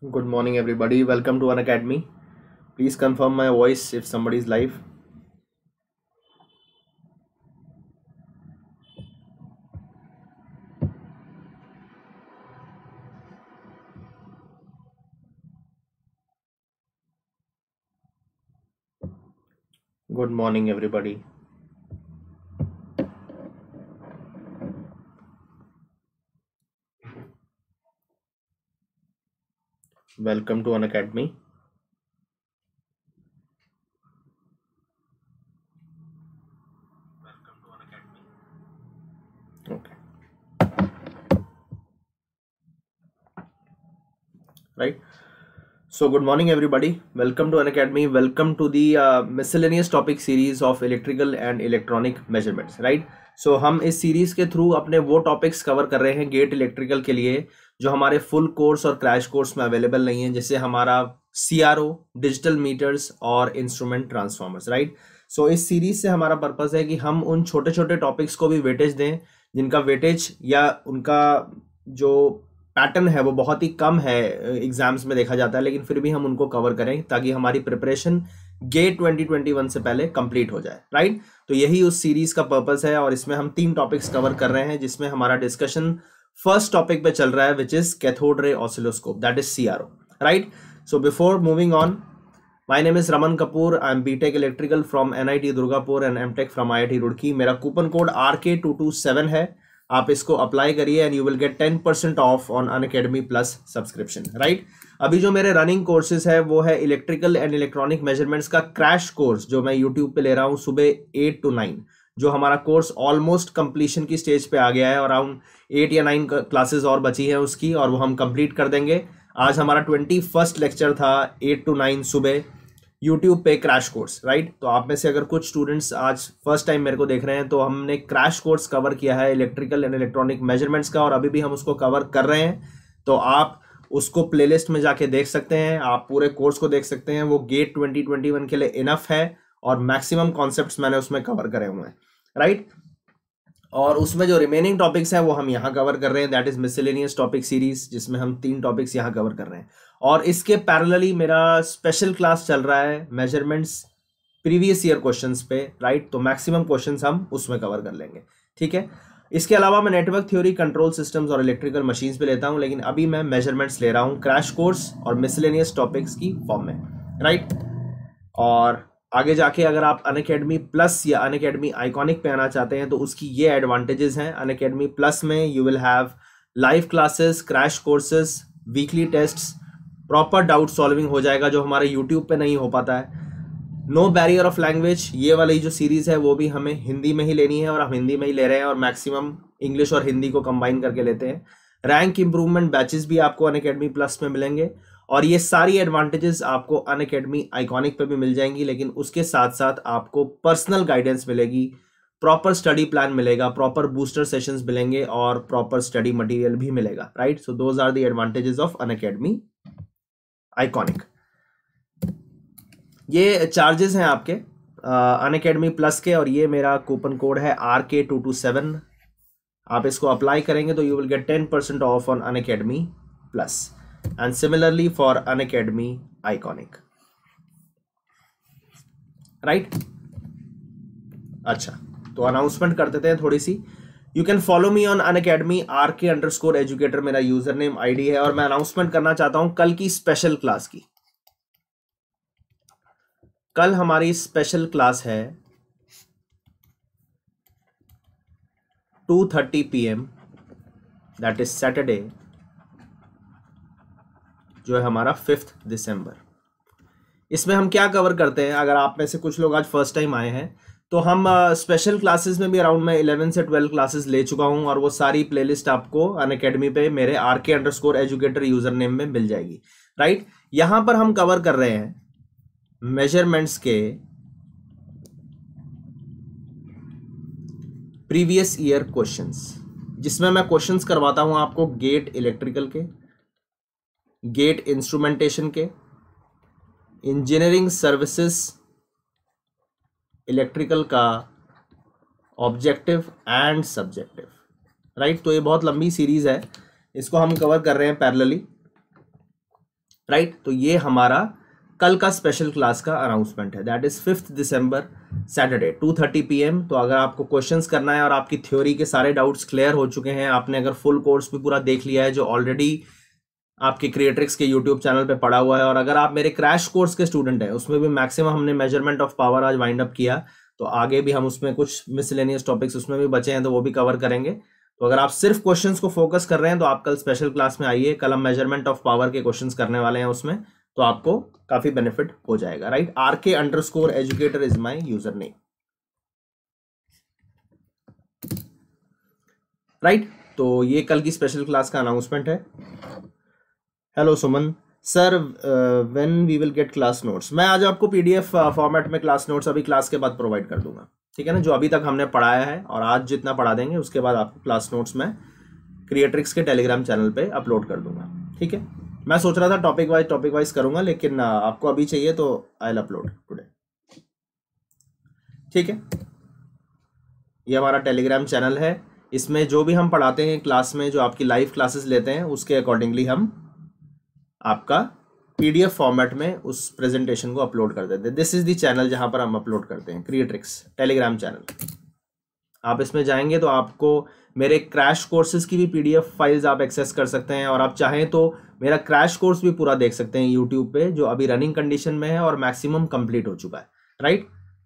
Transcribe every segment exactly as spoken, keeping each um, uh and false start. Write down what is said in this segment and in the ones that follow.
Good morning, everybody. Welcome to Unacademy. Please confirm my voice if somebody is live. Good morning, everybody. Welcome to Unacademy. Okay. Right. So, good morning, everybody. Welcome to Unacademy. Welcome to the uh, miscellaneous topic series of electrical and electronic measurements. Right. So so, हम इस series के through अपने वो topics cover कर रहे हैं gate electrical के लिए जो हमारे फुल कोर्स और क्रैश कोर्स में अवेलेबल नहीं है, जैसे हमारा सीआरओ, डिजिटल मीटर्स और इंस्ट्रूमेंट ट्रांसफार्मर्स. राइट. सो इस सीरीज से हमारा पर्पस है कि हम उन छोटे छोटे टॉपिक्स को भी वेटेज दें जिनका वेटेज या उनका जो पैटर्न है वो बहुत ही कम है एग्जाम्स में देखा जाता है, लेकिन फिर भी हम उनको कवर करें ताकि हमारी preparation GATE twenty twenty one से पहले कंप्लीट हो जाए. राइट. तो यही उस सीरीज का पर्पस है और इसमें हम तीन टॉपिक्स कवर कर रहे हैं, जिसमें हमारा डिस्कशन फर्स्ट टॉपिक पे चल रहा है which is cathode ray oscilloscope, that is CRO. Right. So before moving on, my name is Raman Kapoor. I am BTech electrical from NIT Durgapur and MTech from IIT Roorkee. मेरा coupon code R K two two seven है. आप इसको apply करिए and you will get ten percent off on Unacademy plus subscription. Right. अभी जो मेरे running courses है वो है इलेक्ट्रिकल एंड इलेक्ट्रॉनिक मेजरमेंट्स का क्रैश कोर्स जो मैं यूट्यूब पे ले रहा हूँ सुबह एट टू नाइन. जो हमारा कोर्स ऑलमोस्ट कंप्लीशन की स्टेज पे आ गया है, अराउंड एट या नाइन क्लासेस और बची हैं उसकी और वो हम कंप्लीट कर देंगे. आज हमारा ट्वेंटी फर्स्ट लेक्चर था एट टू नाइन सुबह यूट्यूब पे क्रैश कोर्स. राइट. तो आप में से अगर कुछ स्टूडेंट्स आज फर्स्ट टाइम मेरे को देख रहे हैं तो हमने क्रैश कोर्स कवर किया है इलेक्ट्रिकल एंड इलेक्ट्रॉनिक मेजरमेंट्स का और अभी भी हम उसको कवर कर रहे हैं. तो आप उसको प्लेलिस्ट में जाके देख सकते हैं, आप पूरे कोर्स को देख सकते हैं. वो गेट ट्वेंटी ट्वेंटी वन के लिए इनफ है और मैक्सिमम कॉन्सेप्ट्स मैंने उसमें कवर करे हुए हैं. राइट. और उसमें जो रिमेनिंग टॉपिक्स हैं वो हम यहाँ कवर कर रहे हैं, that is miscellaneous topic series, जिसमें हम तीन टॉपिक्स यहाँ कवर कर रहे हैं. और इसके पैरेलली मेरा स्पेशल क्लास चल रहा है मेजरमेंट्स प्रीवियस ईयर क्वेश्चंस पे. राइट. तो मैक्सिमम क्वेश्चंस हम उसमें कवर कर लेंगे. ठीक है. इसके अलावा मैं नेटवर्क थ्योरी, कंट्रोल सिस्टम्स और इलेक्ट्रिकल मशीन्स पे लेता हूं, लेकिन अभी मैं मेजरमेंट्स ले रहा हूं क्रैश कोर्स और मिसलेनियस टॉपिक्स की फॉर्म में. राइट. और आगे जाके अगर आप अनअकैडमी प्लस या अनअकैडमी आइकॉनिक पे आना चाहते हैं तो उसकी ये एडवांटेजेस हैं. अनअकैडमी प्लस में you will have live classes, crash courses, weekly tests, proper doubt solving हो जाएगा जो हमारे यूट्यूब पे नहीं हो पाता है. नो बैरियर ऑफ लैंग्वेज, ये वाली जो सीरीज है वो भी हमें हिंदी में ही लेनी है और हम हिंदी में ही ले रहे हैं और मैक्सिमम इंग्लिश और हिंदी को कंबाइन करके लेते हैं. रैंक इंप्रूवमेंट बैचेस भी आपको अनअकैडमी प्लस में मिलेंगे और ये सारी एडवांटेजेस आपको अनअकैडमी आइकॉनिक पे भी मिल जाएंगी, लेकिन उसके साथ साथ आपको पर्सनल गाइडेंस मिलेगी, प्रॉपर स्टडी प्लान मिलेगा, प्रॉपर बूस्टर सेशंस मिलेंगे और प्रॉपर स्टडी मटेरियल भी मिलेगा. Right. So those are the advantages of Unacademy iconic. ये चार्जेस हैं आपके अनअकैडमी प्लस के और ये मेरा कूपन कोड है R K two two seven. आप इसको अप्लाई करेंगे तो you will get ten percent off on Unacademy plus and similarly for Unacademy iconic. Right. अच्छा, तो अनाउंसमेंट कर देते हैं थोड़ी सी. You can follow me on Unacademy, R K underscore educator मेरा यूजर नेम आई डी है और मैं अनाउंसमेंट करना चाहता हूं कल की स्पेशल क्लास की. कल हमारी स्पेशल क्लास है two thirty P M, that is Saturday, जो है हमारा फिफ्थ दिसंबर. इसमें हम क्या कवर करते हैं, अगर आप में से कुछ लोग आज फर्स्ट टाइम आए हैं तो हम स्पेशल uh, क्लासेस में भी अराउंड मैं इलेवन से ट्वेल्व क्लासेस ले चुका हूं और वो सारी प्लेलिस्ट आपको अनअकैडमी पे मेरे R K underscore educator user name में मिल जाएगी. राइट. यहां पर हम कवर कर रहे हैं मेजरमेंट्स के प्रीवियस ईयर क्वेश्चंस, जिसमें मैं क्वेश्चंस करवाता हूं आपको गेट इलेक्ट्रिकल के, गेट इंस्ट्रूमेंटेशन के, इंजीनियरिंग सर्विसेज इलेक्ट्रिकल का ऑब्जेक्टिव एंड सब्जेक्टिव. राइट. तो ये बहुत लंबी सीरीज है, इसको हम कवर कर रहे हैं पैरेलली. राइट। तो ये हमारा कल का स्पेशल क्लास का अनाउंसमेंट है, that is fifth December Saturday two thirty P M. तो अगर आपको क्वेश्चंस करना है और आपकी थ्योरी के सारे डाउट्स क्लियर हो चुके हैं, आपने अगर फुल कोर्स भी पूरा देख लिया है जो ऑलरेडी आपके क्रिएट्रिक्स के यूट्यूब चैनल पे पड़ा हुआ है, और अगर आप मेरे क्रैश कोर्स के स्टूडेंट हैं, उसमें भी मैक्सिमम हमने मेजरमेंट ऑफ पावर आज वाइंड अप किया, तो आगे भी हम उसमें कुछ मिसलेनियस टॉपिक्स उसमें भी बचे हैं तो वो भी कवर करेंगे। तो अगर आप सिर्फ क्वेश्चंस को फोकस कर रहे हैं तो आप कल स्पेशल क्लास में आइए, कल हम मेजरमेंट ऑफ पावर के क्वेश्चंस करने वाले हैं उसमें, तो आपको काफी बेनिफिट हो जाएगा। Right, R K underscore educator is my user name. Right, तो ये कल की स्पेशल क्लास का अनाउंसमेंट है। Hello Suman sir, when we will get class notes? मैं आज आपको पीडीएफ फॉर्मेट में क्लास नोट्स अभी क्लास के बाद प्रोवाइड कर दूंगा, ठीक है ना, जो अभी तक हमने पढ़ाया है, और आज जितना पढ़ा देंगे उसके बाद आपको क्लास नोट्स में क्रिएट्रिक्स के टेलीग्राम चैनल पे अपलोड कर दूंगा, ठीक है। मैं सोच रहा था टॉपिक वाइज टॉपिक वाइज करूंगा, लेकिन आपको अभी चाहिए तो आई विल अपलोड टुडे, ठीक है। ये हमारा टेलीग्राम चैनल है, इसमें जो भी हम पढ़ाते हैं क्लास में, जो आपकी लाइव क्लासेस लेते हैं, उसके अकॉर्डिंगली हम आपका पीडीएफ फॉर्मेट में उस प्रेजेंटेशन को अपलोड कर देते हैं। दिस इज द चैनल जहां पर हम अपलोड करते हैं, क्रिएट्रिक्स टेलीग्राम चैनल। आप इसमें जाएंगे तो आपको मेरे क्रैश कोर्सेज की भी पीडीएफ फाइल्स आप एक्सेस कर सकते हैं, और आप चाहें तो मेरा क्रैश कोर्स भी पूरा देख सकते हैं यूट्यूब पे, जो अभी रनिंग कंडीशन में है और मैक्सिमम कंप्लीट हो चुका है। राइट,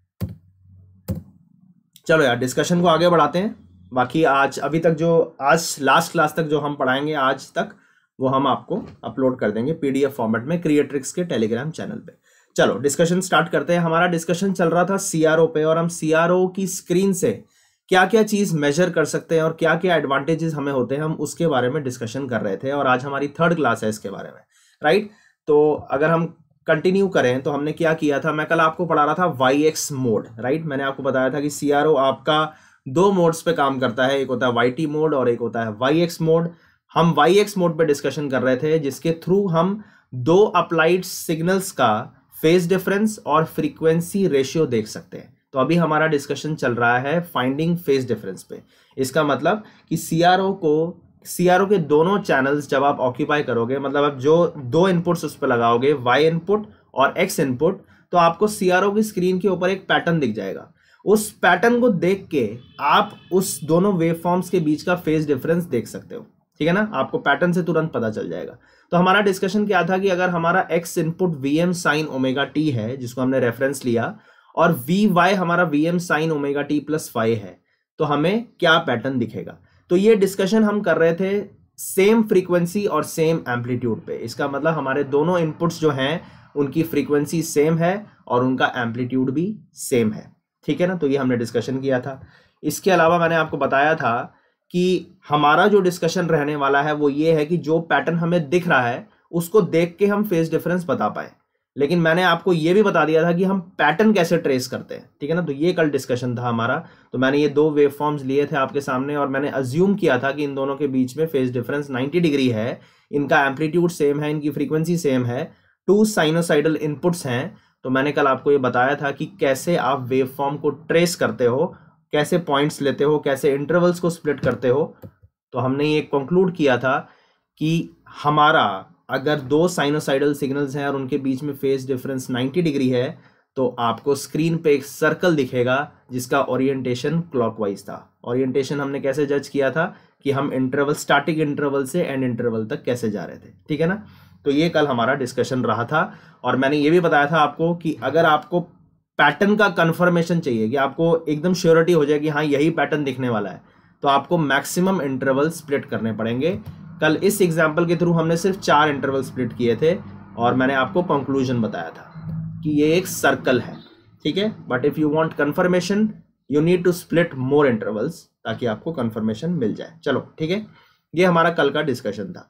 चलो यार डिस्कशन को आगे बढ़ाते हैं। बाकी आज अभी तक जो आज लास्ट क्लास तक जो हम पढ़ाएंगे आज तक, वो हम आपको अपलोड कर देंगे पीडीएफ फॉर्मेट में क्रिएट्रिक्स के टेलीग्राम चैनल पे। चलो डिस्कशन स्टार्ट करते हैं। हमारा डिस्कशन चल रहा था सीआरओ पे, और हम सीआरओ की स्क्रीन से क्या क्या चीज मेजर कर सकते हैं और क्या क्या एडवांटेजेस हमें होते हैं, हम उसके बारे में डिस्कशन कर रहे थे, और आज हमारी थर्ड क्लास है इसके बारे में। राइट, तो अगर हम कंटिन्यू करें तो हमने क्या किया था, मैं कल आपको पढ़ा रहा था वाई एक्स मोड। राइट, मैंने आपको बताया था कि सीआरओ आपका दो मोड्स पे काम करता है, एक होता है वाई टी मोड और एक होता है वाई एक्स मोड। हम वाई एक्स मोड पे डिस्कशन कर रहे थे, जिसके थ्रू हम दो अप्लाइड सिग्नल्स का फेज डिफरेंस और फ्रीक्वेंसी रेशियो देख सकते हैं। तो अभी हमारा डिस्कशन चल रहा है फाइंडिंग फेज डिफरेंस पे। इसका मतलब कि सीआरओ को सीआरओ के दोनों चैनल्स जब आप ऑक्यूपाई करोगे, मतलब आप जो दो इनपुट्स उस पर लगाओगे, वाई इनपुट और एक्स इनपुट, तो आपको सीआरओ की स्क्रीन के ऊपर एक पैटर्न दिख जाएगा। उस पैटर्न को देख के आप उस दोनों वेवफॉर्म्स के बीच का फेज डिफरेंस देख सकते हो, ठीक है ना, आपको पैटर्न से तुरंत पता चल जाएगा। तो हमारा डिस्कशन क्या था कि अगर हमारा X input V M sine omega T है, जिसको हमने रेफरेंस लिया, और वी वाई हमारा V M sine omega T plus five है, तो हमें क्या पैटर्न दिखेगा। तो ये डिस्कशन हम कर रहे थे सेम फ्रीक्वेंसी और सेम एम्पलीट्यूड पे। इसका मतलब हमारे दोनों इनपुट्स जो हैं उनकी फ्रीक्वेंसी सेम है और उनका एम्पलीट्यूड भी सेम है, ठीक है ना। तो ये हमने डिस्कशन किया था। इसके अलावा मैंने आपको बताया था कि हमारा जो डिस्कशन रहने वाला है वो ये है कि जो पैटर्न हमें दिख रहा है उसको देख के हम फेज डिफरेंस बता पाए, लेकिन मैंने आपको ये भी बता दिया था कि हम पैटर्न कैसे ट्रेस करते हैं, ठीक है ना। तो ये कल डिस्कशन था हमारा। तो मैंने ये दो वेव फॉर्म्स लिए थे आपके सामने, और मैंने अज्यूम किया था कि इन दोनों के बीच में फेज डिफरेंस नाइंटी डिग्री है, इनका एम्पलीट्यूड सेम है, इनकी फ्रीक्वेंसी सेम है, टू साइनोसाइडल इनपुट्स हैं। तो मैंने कल आपको ये बताया था कि कैसे आप वेव फॉर्म को ट्रेस करते हो, कैसे पॉइंट्स लेते हो, कैसे इंटरवल्स को स्प्लिट करते हो। तो हमने ये कंक्लूड किया था कि हमारा अगर दो साइनोसाइडल सिग्नल्स हैं और उनके बीच में फेज डिफरेंस नाइंटी डिग्री है, तो आपको स्क्रीन पे एक सर्कल दिखेगा जिसका ओरिएंटेशन क्लॉकवाइज था। ओरिएंटेशन हमने कैसे जज किया था कि हम इंटरवल, स्टैटिक इंटरवल से एंड इंटरवल तक कैसे जा रहे थे, ठीक है ना। तो ये कल हमारा डिस्कशन रहा था, और मैंने ये भी बताया था आपको कि अगर आपको पैटर्न का कंफर्मेशन चाहिए, कि आपको एकदम श्योरिटी हो जाए कि हाँ यही पैटर्न दिखने वाला है, तो आपको मैक्सिमम इंटरवल स्प्लिट करने पड़ेंगे। कल इस एग्जाम्पल के थ्रू हमने सिर्फ चार इंटरवल स्प्लिट किए थे, और मैंने आपको कंक्लूजन बताया था कि ये एक सर्कल है, ठीक है। But if you want confirmation you need to split more intervals, ताकि आपको कंफर्मेशन मिल जाए। चलो ठीक है, ये हमारा कल का डिस्कशन था।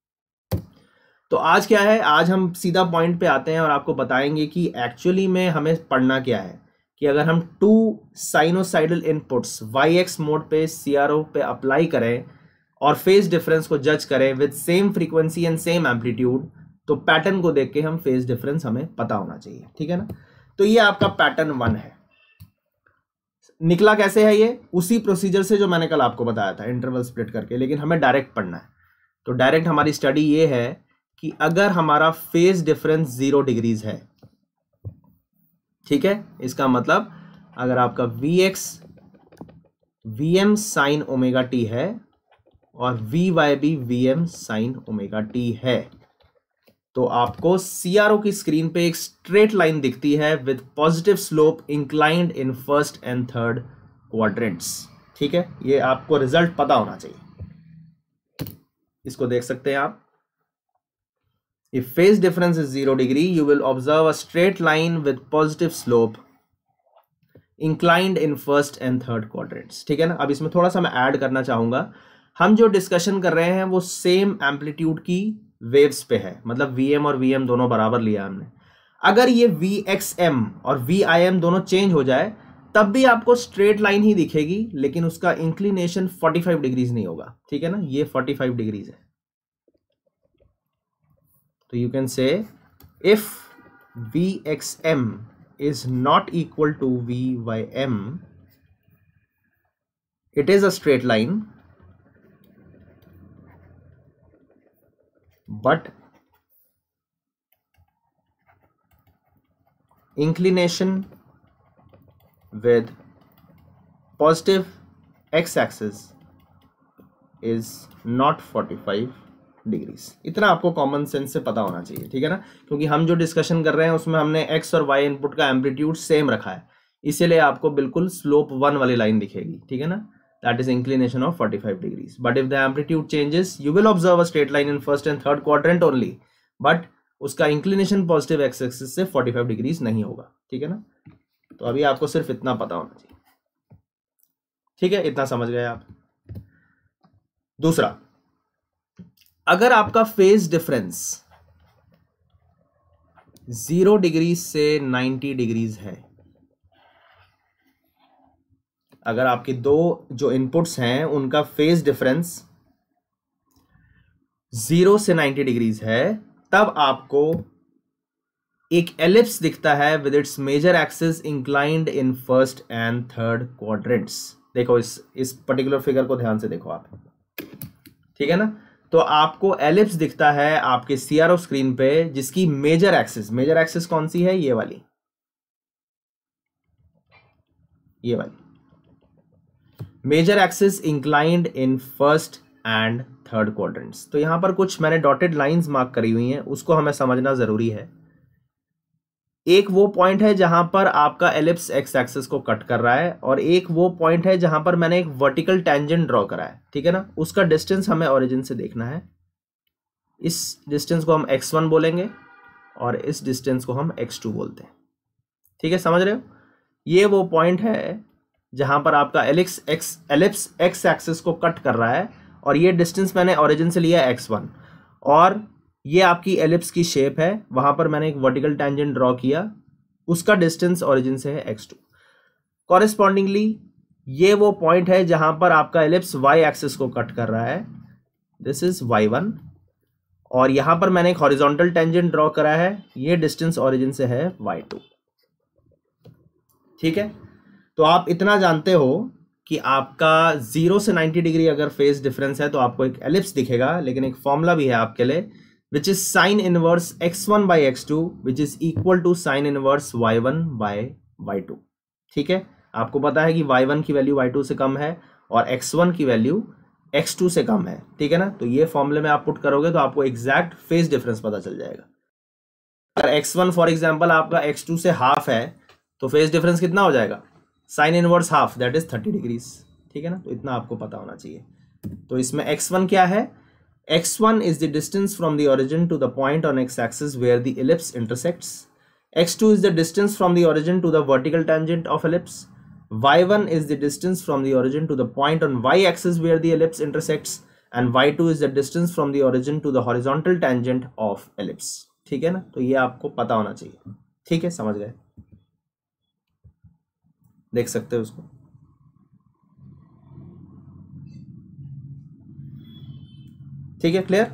तो आज क्या है, आज हम सीधा पॉइंट पे आते हैं और आपको बताएंगे कि एक्चुअली में हमें पढ़ना क्या है, कि अगर हम two sinusoidal inputs Y X mode पे सीआरओ पे अप्लाई करें और फेज डिफरेंस को जज करें with same frequency and same amplitude, तो पैटर्न को देख के हम फेज डिफरेंस हमें पता होना चाहिए, ठीक है ना। तो ये आपका पैटर्न वन है। निकला कैसे है ये, उसी प्रोसीजर से जो मैंने कल आपको बताया था, इंटरवल स्प्लिट करके, लेकिन हमें डायरेक्ट पढ़ना है। तो डायरेक्ट हमारी स्टडी ये है कि अगर हमारा फेज डिफरेंस जीरो डिग्रीज है, ठीक है, इसका मतलब अगर आपका V X V M sine omega T है और वी वाई भी V M sine omega T है, तो आपको सीआरओ की स्क्रीन पे एक स्ट्रेट लाइन दिखती है with positive slope inclined in first and third quadrants. ठीक है, ये आपको रिजल्ट पता होना चाहिए। इसको देख सकते हैं आप, if phase difference is zero degree you will observe a straight line with positive slope inclined in first and third quadrants. ठीक है ना। अब इसमें थोड़ा सा मैं ऐड करना चाहूंगा, हम जो डिस्कशन कर रहे हैं वो सेम एम्पलीट्यूड की वेव्स पे है, मतलब वी एम और वी एम दोनों बराबर लिया हमने। अगर ये वी एक्स एम और वी आई एम दोनों चेंज हो जाए तब भी आपको स्ट्रेट लाइन ही दिखेगी, लेकिन उसका इंक्लिनेशन पैंतालीस डिग्रीज नहीं होगा। ठीक है ना, ये पैंतालीस डिग्रीज है। तो you can say if V x M is not equal to V Y M, it is a straight line, but inclination with positive x-axis is not forty-five degrees. इतना आपको कॉमन सेंस से पता होना चाहिए। ठीक है ना, क्योंकि हम जो डिस्कशन कर रहे हैं उसमें हमने एक्स और वाई इनपुट का एम्पलीट्यूड सेम रखा है, इसीलिए आपको बिल्कुल स्लोप वन वाली लाइन दिखेगी। ठीक है ना, दैट इज इंक्लिनेशन ऑफ पैंतालीस degrees. But if the amplitude changes you will observe a straight line in first and third quadrant only, but उसका इंक्लिनेशन पॉजिटिव एक्स एक्सिस से पैंतालीस डिग्रीज नहीं होगा। ठीक है ना, तो अभी आपको सिर्फ इतना पता होना चाहिए। ठीक है, इतना समझ गए आप। दूसरा, अगर आपका फेज डिफरेंस जीरो डिग्री से नब्बे डिग्रीज है, अगर आपके दो जो इनपुट्स हैं उनका फेज डिफरेंस जीरो से नब्बे डिग्रीज है, तब आपको एक एलिप्स दिखता है with its major axis inclined in first and third quadrants. देखो इस इस पर्टिकुलर फिगर को ध्यान से देखो आप। ठीक है ना, तो आपको एलिप्स दिखता है आपके सीआरओ स्क्रीन पे जिसकी मेजर एक्सिस, मेजर एक्सिस कौन सी है, ये वाली, ये वाली major axis inclined in first and third quadrants. तो यहां पर कुछ मैंने डॉटेड लाइंस मार्क करी हुई हैं, उसको हमें समझना जरूरी है। एक वो पॉइंट है जहां पर आपका एलिप्स एक्स एक्सिस को कट कर रहा है, और एक वो पॉइंट है जहां पर मैंने एक वर्टिकल टेंजेंट ड्रॉ करा है। ठीक है ना, उसका डिस्टेंस हमें ओरिजिन से देखना है। इस डिस्टेंस को हम एक्स वन बोलेंगे और इस डिस्टेंस को हम एक्स टू बोलते हैं। ठीक है, समझ रहे हो, ये वो पॉइंट है जहां पर आपका ellipse x ellipse x axis को कट कर रहा है, और ये डिस्टेंस मैंने ओरिजिन से लिया एक्स वन, और ये आपकी एलिप्स की शेप है, वहां पर मैंने एक वर्टिकल टेंजेंट ड्रॉ किया, उसका डिस्टेंस ओरिजिन से है एक्स टू। कॉरेस्पॉन्डिंगली ये वो पॉइंट है जहां पर आपका एलिप्स वाई एक्सिस को कट कर रहा है, दिस इज वाई वन, और यहां पर मैंने एक हॉरिजॉन्टल टेंजेंट ड्रॉ करा है, ये डिस्टेंस ओरिजिन से है वाई टू। ठीक है, तो आप इतना जानते हो कि आपका जीरो से नब्बे डिग्री अगर फेज डिफरेंस है तो आपको एक एलिप्स दिखेगा, लेकिन एक फॉर्मूला भी है आपके लिए, which is sin inverse x one by x two which is equal to sin inverse y one by y two। ठीक है, आपको पता है कि y one की वैल्यू y टू से कम है और x वन की वैल्यू x टू से कम है। ठीक है ना, तो ये फॉर्मूले में आप पुट करोगे तो आपको एग्जैक्ट फेज डिफरेंस पता चल जाएगा। अगर x वन फॉर एग्जांपल आपका x टू से हाफ है तो फेज डिफरेंस कितना हो जाएगा, sine inverse half, that is thirty degrees. ठीक है ना, तो इतना आपको पता होना चाहिए। तो इसमें x वन क्या है, x one is the distance from the origin to the point on x-axis where the ellipse intersects. x two is the distance from the origin to the vertical tangent of ellipse. y one is the distance from the origin to the point on y-axis where the ellipse intersects. And y two is the distance from the origin to the horizontal tangent of ellipse. ठीक है ना, तो ये आपको पता होना चाहिए। ठीक है, समझ गए, देख सकते हो उसको। ठीक है, क्लियर।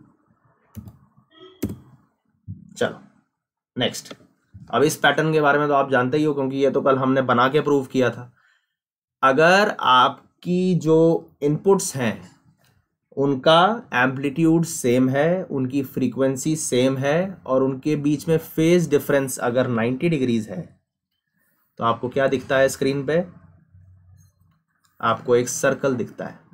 चलो नेक्स्ट, अब इस पैटर्न के बारे में तो आप जानते ही हो, क्योंकि ये तो कल हमने बना के प्रूव किया था। अगर आपकी जो इनपुट्स हैं उनका एम्पलीट्यूड सेम है, उनकी फ्रीक्वेंसी सेम है, और उनके बीच में फेज डिफरेंस अगर नाइन्टी डिग्रीज है तो आपको क्या दिखता है स्क्रीन पे? आपको एक सर्कल दिखता है।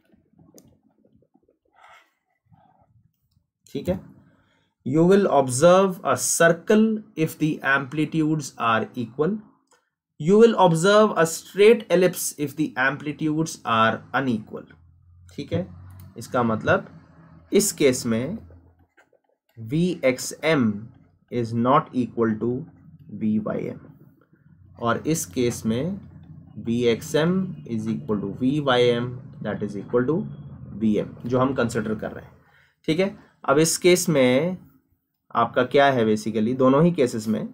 ठीक है, you will observe a circle if the amplitudes are equal, you will observe a straight ellipse if the amplitudes are unequal। ठीक है, इसका मतलब इस केस में V X M is not equal to V Y M, और इस case में V X M is equal to V Y M that is equal to V M, जो हम कंसिडर कर रहे हैं। ठीक है, अब इस केस में आपका क्या है, बेसिकली दोनों ही केसेस में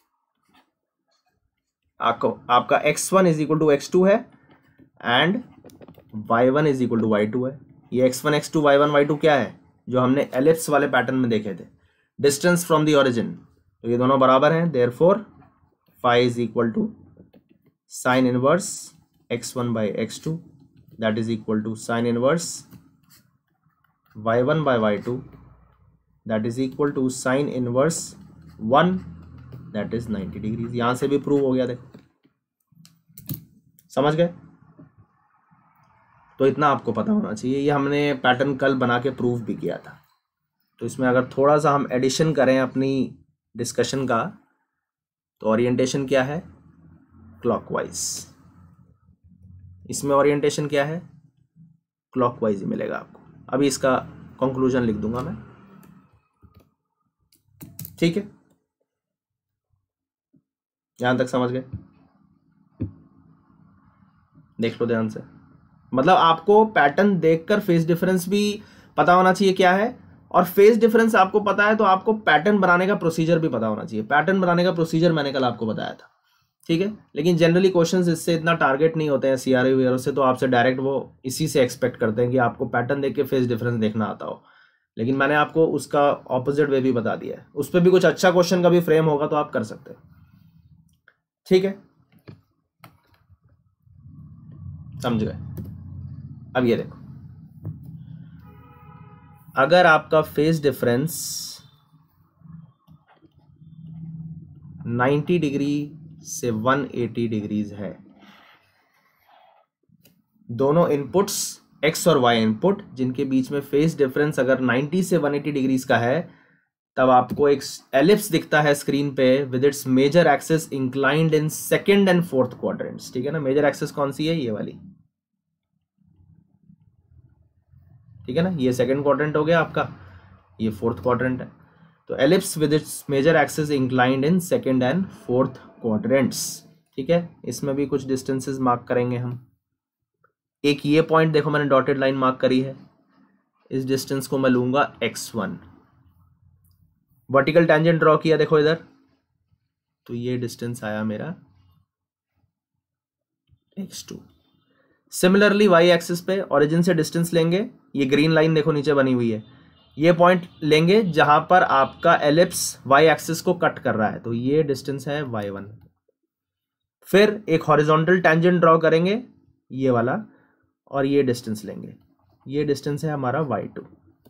आपको आपका x one is equal to x two है and y one is equal to y two है। ये x one x two y one y two क्या है, जो हमने एलिप्स वाले पैटर्न में देखे थे, डिस्टेंस फ्रॉम द ओरिजिन। तो ये दोनों बराबर हैं, therefore phi is equal to sine inverse x one by x two that is equal to sine inverse y one by y two that is equal to sine inverse one that is ninety degrees. यहां से भी prove हो गया, देखो समझ गए? तो इतना आपको पता होना चाहिए। ये हमने पैटर्न कल बना के प्रूव भी किया था। तो इसमें अगर थोड़ा सा हम एडिशन करें अपनी डिस्कशन का, तो ओरिएंटेशन क्या है? क्लॉकवाइज। इसमें ओरिएंटेशन क्या है? क्लॉकवाइज ही मिलेगा आपको। अभी इसका कंक्लूजन लिख दूंगा मैं। ठीक है, यहां तक समझ गए? देख लो ध्यान से, मतलब आपको पैटर्न देखकर फेज डिफरेंस भी पता होना चाहिए क्या है, और फेज डिफरेंस आपको पता है तो आपको पैटर्न बनाने का प्रोसीजर भी पता होना चाहिए। पैटर्न बनाने का प्रोसीजर मैंने कल आपको बताया था। ठीक है, लेकिन जनरली क्वेश्चंस इससे इतना टारगेट नहीं होते हैं सीआरओ वगैरह से, तो आपसे डायरेक्ट वो इसी से एक्सपेक्ट करते हैं कि आपको पैटर्न देख के फेज डिफरेंस देखना आता हो। लेकिन मैंने आपको उसका ऑपोजिट वे भी बता दिया है। उस पर भी कुछ अच्छा क्वेश्चन का भी फ्रेम होगा तो आप कर सकते हो। ठीक है, समझ गए? अब ये देखो, अगर आपका फेज डिफरेंस नाइन्टी डिग्री से वन एटी डिग्रीज है, दोनों इनपुट्स एक्स और वाई इनपुट जिनके बीच में फेज डिफरेंस अगर नाइन्टी से वन एटी डिग्रीज का है, तब आपको एक एलिप्स दिखता है स्क्रीन पे with its major axis inclined in second and fourth quadrants. ठीक है ना, मेजर एक्सिस कौन सी है? ये वाली। ठीक है ना, ये सेकंड क्वाड्रेंट हो गया आपका, ये फोर्थ क्वाड्रेंट है। तो ellipse with its major axis inclined in second and fourth quadrants. ठीक है, इसमें भी कुछ डिस्टेंसेस मार्क करेंगे हम। एक ये पॉइंट देखो मैंने डॉटेड लाइन मार्क करी है, इस डिस्टेंस को मैं लूंगा x one. Vertical tangent draw किया देखो इधर, तो ये डिस्टेंस आया मेरा x two. Similarly y axis पे ओरिजिन से डिस्टेंस लेंगे, ये ग्रीन लाइन देखो नीचे बनी हुई है, ये पॉइंट लेंगे जहां पर आपका एलिप्स वाई एक्सिस को कट कर रहा है, तो ये डिस्टेंस है वाई वन। फिर एक हॉरिजॉन्टल टेंजेंट ड्रॉ करेंगे ये वाला, और ये डिस्टेंस लेंगे, ये डिस्टेंस है हमारा वाई टू।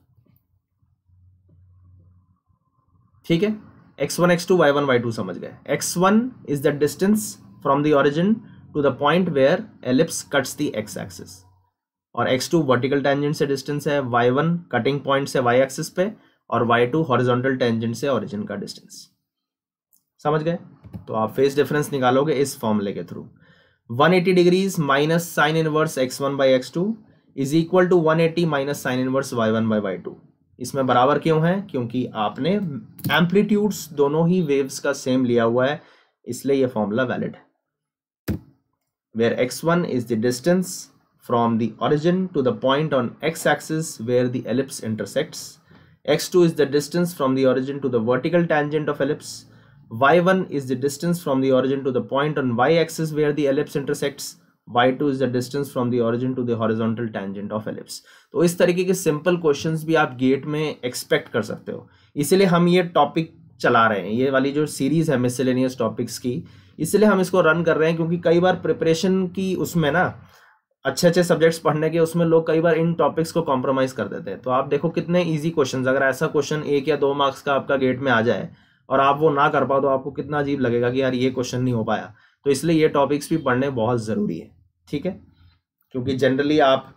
ठीक है, x one x two y one y two समझ गए। X one is the distance from the origin to the point where ellipse cuts the x axis, और एक्स टू वर्टिकल टेंजेंट से distance है, y one cutting point से y axis पे, और y two horizontal tangent से origin का distance. समझ गए? तो आप फेज डिफरेंस निकालोगे इस फॉर्मूले के through. One eighty degrees minus sine inverse x one by x two is equal to one eighty minus sine inverse y one by y two. इसमें बराबर क्यों है? क्योंकि आपने एम्पलीट्यूड्स दोनों ही वेव्स का सेम लिया हुआ है, इसलिए यह फॉर्मूला वैलिड है। where x one is the distance from the origin to the point on x-axis where the ellipse intersects, x two is the distance from the origin to the vertical tangent of ellipse, y one is the distance from the origin to the point on y-axis where the ellipse intersects, y two is the distance from the origin to the horizontal tangent of ellipse। तो इस तरीके के simple questions भी आप gate में expect कर सकते हो, इसीलिए हम ये टॉपिक चला रहे हैं। ये वाली जो सीरीज है मिसलेनियस टॉपिक्स की, इसलिए हम इसको रन कर रहे हैं, क्योंकि कई बार प्रिपरेशन की उसमें ना अच्छे अच्छे सब्जेक्ट्स पढ़ने के उसमें लोग कई बार इन टॉपिक्स को कॉम्प्रोमाइज कर देते हैं। तो आप देखो कितने इजी क्वेश्चंस, अगर ऐसा क्वेश्चन एक या दो मार्क्स का आपका गेट में आ जाए और आप वो ना कर पाओ तो आपको कितना अजीब लगेगा कि यार ये क्वेश्चन नहीं हो पाया। तो इसलिए ये टॉपिक्स भी पढ़ने बहुत ज़रूरी है, ठीक है, क्योंकि जनरली आप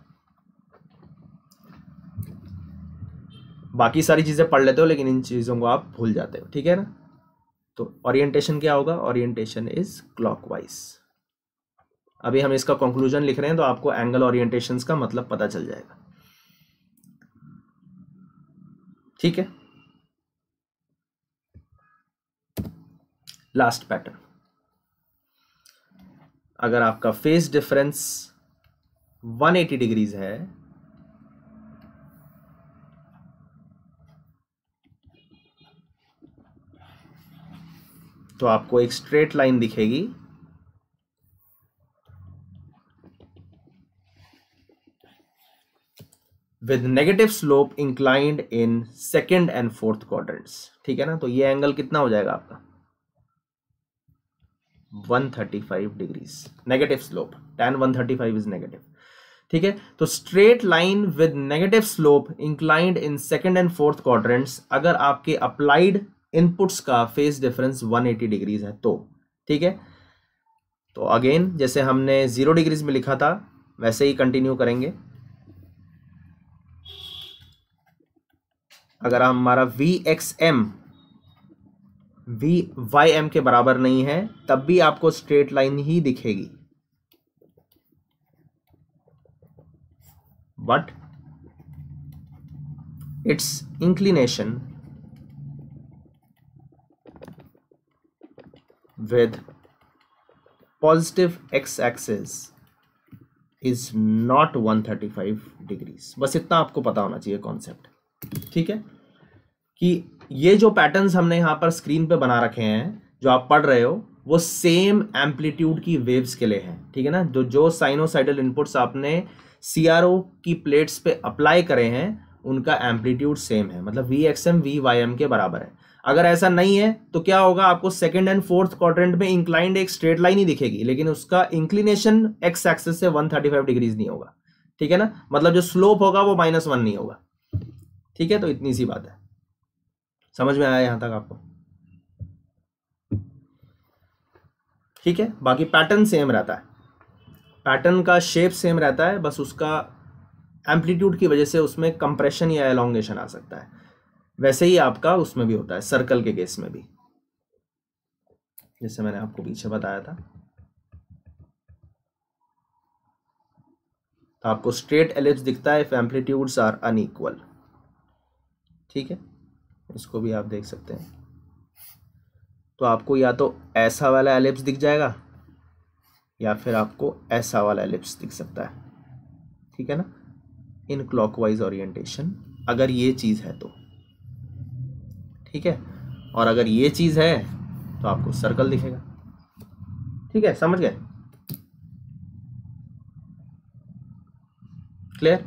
बाकी सारी चीज़ें पढ़ लेते हो लेकिन इन चीज़ों को आप भूल जाते हो, ठीक है ना। तो ओरिएंटेशन क्या होगा, ओरिएंटेशन इज क्लॉकवाइज। अभी हम इसका कंक्लूजन लिख रहे हैं तो आपको एंगल ओरिएंटेशंस का मतलब पता चल जाएगा, ठीक है। लास्ट पैटर्न, अगर आपका फेस डिफरेंस एक सौ अस्सी डिग्रीज है तो आपको एक स्ट्रेट लाइन दिखेगी with negative slope inclined in second and fourth quadrants, ठीक है ना। तो ये एंगल कितना हो जाएगा आपका एक सौ पैंतीस डिग्रीज, नेगेटिव स्लोप, tan एक सौ पैंतीस इज नेगेटिव, ठीक है। तो straight line with negative slope inclined in second and fourth quadrants, अगर आपके अप्लाइड इनपुट्स का फेस डिफरेंस एक सौ अस्सी डिग्रीज है तो, ठीक है। तो अगेन जैसे हमने जीरो डिग्रीज में लिखा था वैसे ही कंटिन्यू करेंगे। अगर हमारा V x m V Y m के बराबर नहीं है तब भी आपको स्ट्रेट लाइन ही दिखेगी, but its inclination with positive x axis is not एक सौ पैंतीस डिग्रीज। बस इतना आपको पता होना चाहिए कॉन्सेप्ट, ठीक है, कि ये जो पैटर्न्स हमने यहां पर स्क्रीन पे बना रखे हैं जो आप पढ़ रहे हो वो सेम एम्पलीट्यूड की वेव्स के लिए हैं, ठीक है ना। जो जो साइनोसाइडल इनपुट्स आपने सीआरओ की प्लेट्स पे अप्लाई करे हैं उनका एम्पलीट्यूड सेम है, मतलब V x m V Y m के बराबर है। अगर ऐसा नहीं है तो क्या होगा, आपको सेकंड एंड फोर्थ क्वाड्रेंट में इंक्लाइंड एक स्ट्रेट लाइन ही दिखेगी लेकिन उसका इंक्लिनेशन एक्स एक्सिस से एक सौ पैंतीस डिग्रीज नहीं होगा, ठीक है ना। मतलब जो स्लोप होगा वो माइनस वन नहीं होगा, ठीक है। तो इतनी सी बात है, समझ में आया यहां तक आपको, ठीक है। बाकी पैटर्न सेम रहता है, पैटर्न का शेप सेम रहता है, बस उसका एम्पलीट्यूड की वजह से उसमें कंप्रेशन या एलोंगेशन आ सकता है। वैसे ही आपका उसमें भी होता है, सर्कल के केस में भी, जैसे मैंने आपको पीछे बताया था। तो आपको स्ट्रेट एलिप्स दिखता है इफ एम्पलीट्यूड्स आर अनइक्वल, ठीक है। इसको भी आप देख सकते हैं। तो आपको या तो ऐसा वाला एलिप्स दिख जाएगा या फिर आपको ऐसा वाला एलिप्स दिख सकता है, ठीक है ना, इन क्लॉकवाइज ओरिएंटेशन, अगर ये चीज है तो, ठीक है। और अगर ये चीज है तो आपको सर्कल दिखेगा, ठीक है, समझ गए, क्लियर।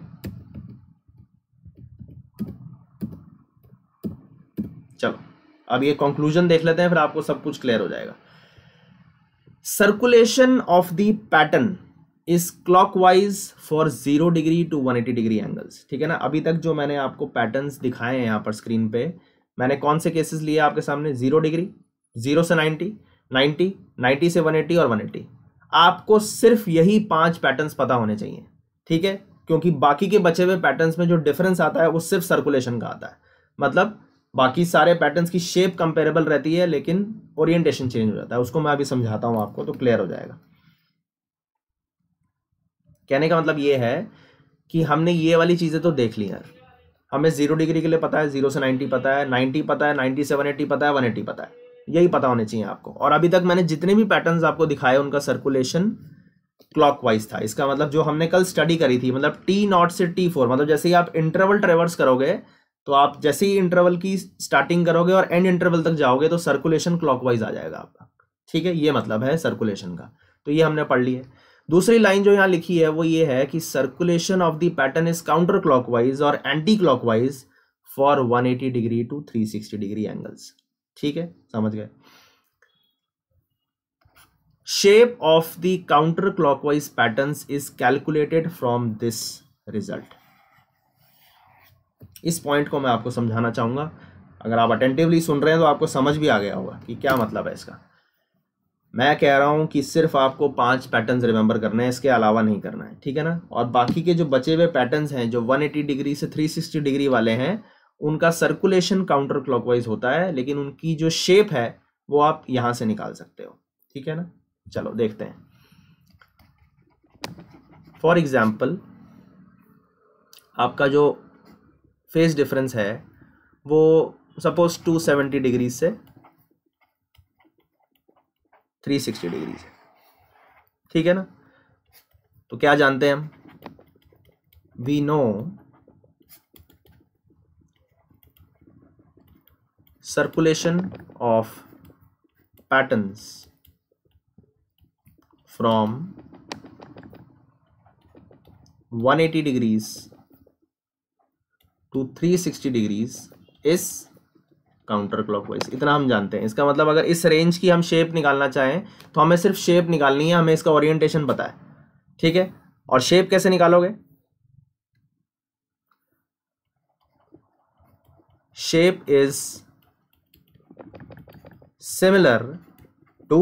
चलो अब ये कंक्लूजन देख लेते हैं फिर आपको सब कुछ क्लियर हो जाएगा। Circulation of the pattern is clockwise for zero degree to one eighty degree angles, ठीक है ना। अभी तक जो मैंने आपको पैटर्न्स दिखाए हैं यहाँ पर स्क्रीन पे, मैंने कौन से केसेस लिए आपके सामने, जीरो डिग्री, जीरो से नाइन्टी, नाइन्टी, नाइन्टी से वन एटी और वन एटी। आपको सिर्फ यही पांच पैटर्न्स पता होने चाहिए, ठीक है, क्योंकि बाकी के बचे हुए पैटर्न्स में जो डिफरेंस आता है वो सिर्फ सर्कुलेशन का आता है। मतलब बाकी सारे पैटर्न्स की शेप कंपेरेबल रहती है लेकिन ओरिएंटेशन चेंज हो जाता है, उसको मैं अभी समझाता हूं आपको तो क्लियर हो जाएगा। कहने का मतलब ये है कि हमने ये वाली चीजें तो देख ली यार, हमें जीरो डिग्री के लिए पता है, जीरो से नाइन्टी पता है, नाइन्टी पता है, नाइन्टी से वन एटी पता है, वन एटी पता है, यही पता होने चाहिए आपको। और अभी तक मैंने जितने भी पैटर्न्स आपको दिखाए उनका सर्कुलेशन क्लॉकवाइज था। इसका मतलब जो हमने कल स्टडी करी थी, मतलब टी नॉट से टी फोर, मतलब जैसे ही आप इंटरवल ट्रेवर्स करोगे तो आप जैसे ही इंटरवल की स्टार्टिंग करोगे और एंड इंटरवल तक जाओगे तो सर्कुलेशन क्लॉकवाइज आ जाएगा आपका, ठीक है। ये मतलब है सर्कुलेशन का, तो ये हमने पढ़ ली है। दूसरी लाइन जो यहाँ लिखी है वो ये है कि circulation of the pattern is counterclockwise और anticlockwise for one eighty degree to three sixty degree angles, ठीक है, समझ गए। Shape of the counterclockwise patterns is calculated from this result. इस पॉइंट को मैं आपको समझाना चाहूंगा। अगर आप अटेंटिवली सुन रहे हैं तो आपको समझ भी आ गया होगा कि क्या मतलब है इसका। मैं कह रहा हूं कि सिर्फ आपको पांच पैटर्न्स रिमेंबर करने हैं, इसके अलावा नहीं करना है, ठीक है ना। और बाकी के जो बचे हुए पैटर्न्स हैं जो एक सौ अस्सी डिग्री से तीन सौ साठ डिग्री वाले हैं, उनका सर्कुलेशन काउंटर क्लॉकवाइज होता है, लेकिन उनकी जो शेप है वो आप यहां से निकाल सकते हो, ठीक है ना। चलो देखते हैं। फॉर एग्जाम्पल आपका जो फेस डिफरेंस है वो सपोज टू सेवेंटी डिग्री से थ्री सिक्सटी डिग्री से, ठीक है ना। तो क्या जानते हैं हम, we know circulation of patterns from one eighty degrees to three sixty degrees is counterclockwise. इतना हम जानते हैं। इसका मतलब अगर इस रेंज की हम शेप निकालना चाहें तो हमें सिर्फ शेप निकालनी है, हमें इसका ओरिएंटेशन पता है, ठीक है। और शेप कैसे निकालोगे, shape is similar to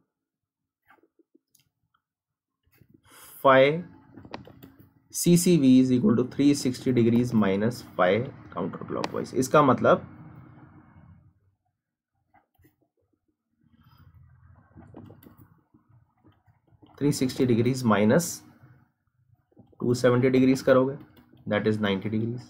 phi C C V is equal to three sixty degrees minus phi counterclockwise. इसका मतलब three sixty degrees minus two seventy degrees करोगे, that is ninety degrees.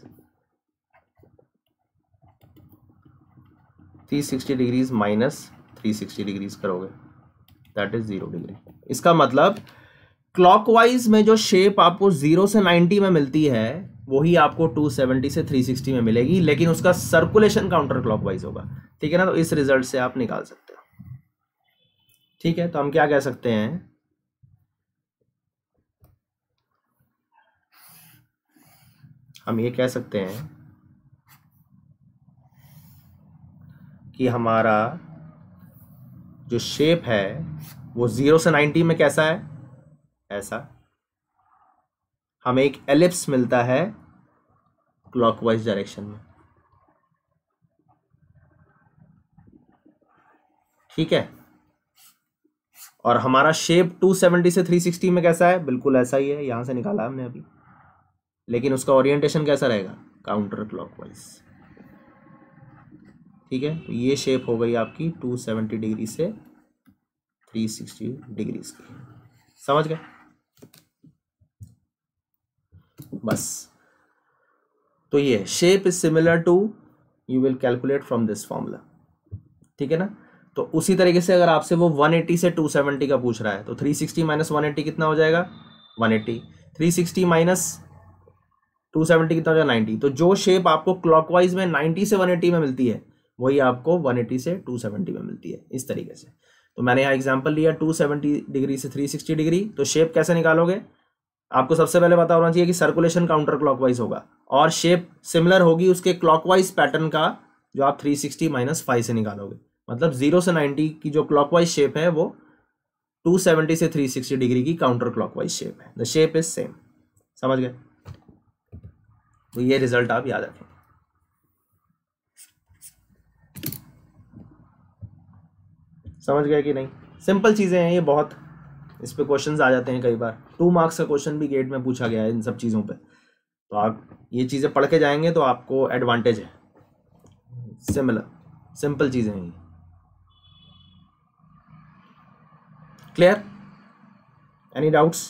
Three sixty degrees minus three sixty degrees करोगे, that is zero degree. इसका मतलब clockwise में जो shape आपको zero से नाइन्टी में मिलती है वही आपको टू सेवेंटी से थ्री सिक्सटी में मिलेगी, लेकिन उसका सर्कुलेशन काउंटर क्लॉकवाइज होगा, ठीक है ना। तो इस रिजल्ट से आप निकाल सकते हो, ठीक है। तो हम क्या कह सकते हैं, हम ये कह सकते हैं कि हमारा जो शेप है वो जीरो से नाइन्टी में कैसा है, ऐसा। हमें एक एलिप्स मिलता है क्लॉकवाइज डायरेक्शन में, ठीक है। और हमारा शेप टू सेवेंटी से थ्री सिक्सटी में कैसा है, बिल्कुल ऐसा ही है, यहां से निकाला हमने अभी, लेकिन उसका ओरिएंटेशन कैसा रहेगा, काउंटर क्लॉकवाइज, ठीक है। तो ये शेप हो गई आपकी टू सेवेंटी डिग्री से थ्री सिक्सटी डिग्रीज की, समझ गए बस। तो ये shape is similar to, you will calculate from this formula, ठीक है ना। तो उसी तरीके से अगर आपसे वो वन एटी से टू सेवेंटी का पूछ रहा है तो three sixty minus one eighty कितना हो जाएगा, one eighty. Three sixty minus two seventy कितना हो जाएगा, नाइन्टी। तो जो शेप आपको क्लॉकवाइज में नाइन्टी से वन एटी में मिलती है वही आपको वन एटी से टू सेवेंटी में मिलती है, इस तरीके से। तो मैंने यहाँ एग्जांपल लिया टू सेवेंटी डिग्री से थ्री सिक्सटी डिग्री। तो शेप कैसे निकालोगे, आपको सबसे पहले पता होना चाहिए कि सर्कुलेशन काउंटर क्लॉकवाइज होगा और शेप सिमिलर होगी उसके क्लॉकवाइज पैटर्न का जो आप थ्री सिक्सटी माइनस फाइव से निकालोगे। मतलब जीरो से नाइन्टी की जो क्लॉकवाइज शेप है वो टू सेवेंटी से थ्री सिक्सटी डिग्री की काउंटर क्लॉकवाइज शेप है। द शेप इज सेम, समझ गए। तो ये रिजल्ट आप याद रखें। समझ गए कि नहीं, सिंपल चीजें हैं ये बहुत। इस पे क्वेश्चंस आ जाते हैं कई बार, टू मार्क्स का क्वेश्चन भी गेट में पूछा गया है इन सब चीज़ों पे। तो आप ये चीज़ें पढ़ के जाएंगे तो आपको एडवांटेज है। सिमिलर सिंपल चीज़ें हैं। Clear, any doubts?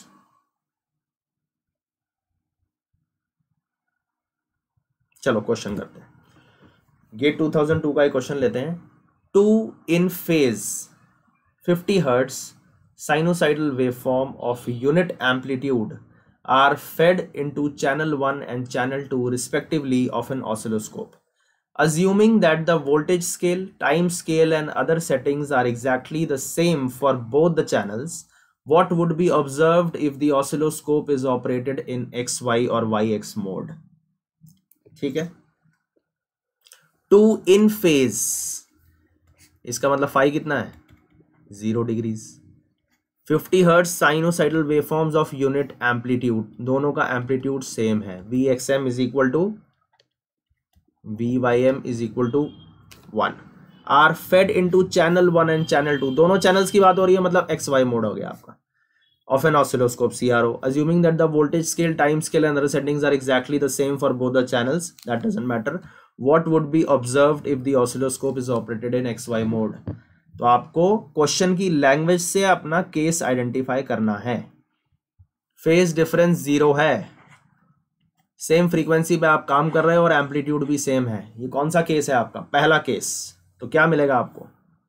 चलो क्वेश्चन करते हैं। गेट टू थाउजेंड टू का एक क्वेश्चन लेते हैं। Two in phase fifty hertz sinusoidal waveform of unit amplitude are fed into channel one and channel two respectively of an oscilloscope. Assuming that the voltage scale, time scale and other settings are exactly the same for both the channels, what would be observed if the oscilloscope is operated in X Y or Y X mode? ठीक है, to in phase, इसका मतलब phi कितना है, zero degrees, fifty hertz sinusoidal waveforms of unit amplitude, दोनों का amplitude same है, V x M is equal to V Y m is equal to one, are fed into channel one and channel two, दोनों channels की बात हो रही है, मतलब एक्स वाई मोड हो गया आपका, of an oscilloscope C R O, assuming that the voltage scale, time scale and other settings are exactly the same for both the channels, that doesn't matter, what would be observed if the oscilloscope is operated in X Y mode? तो आपको question की language से अपना case identify करना है। Phase difference zero है, same frequency पे आप काम कर रहे हो और एम्पलीट्यूड भी सेम है, ये कौन सा केस है आपका? पहला केस। तो क्या मिलेगा आपको?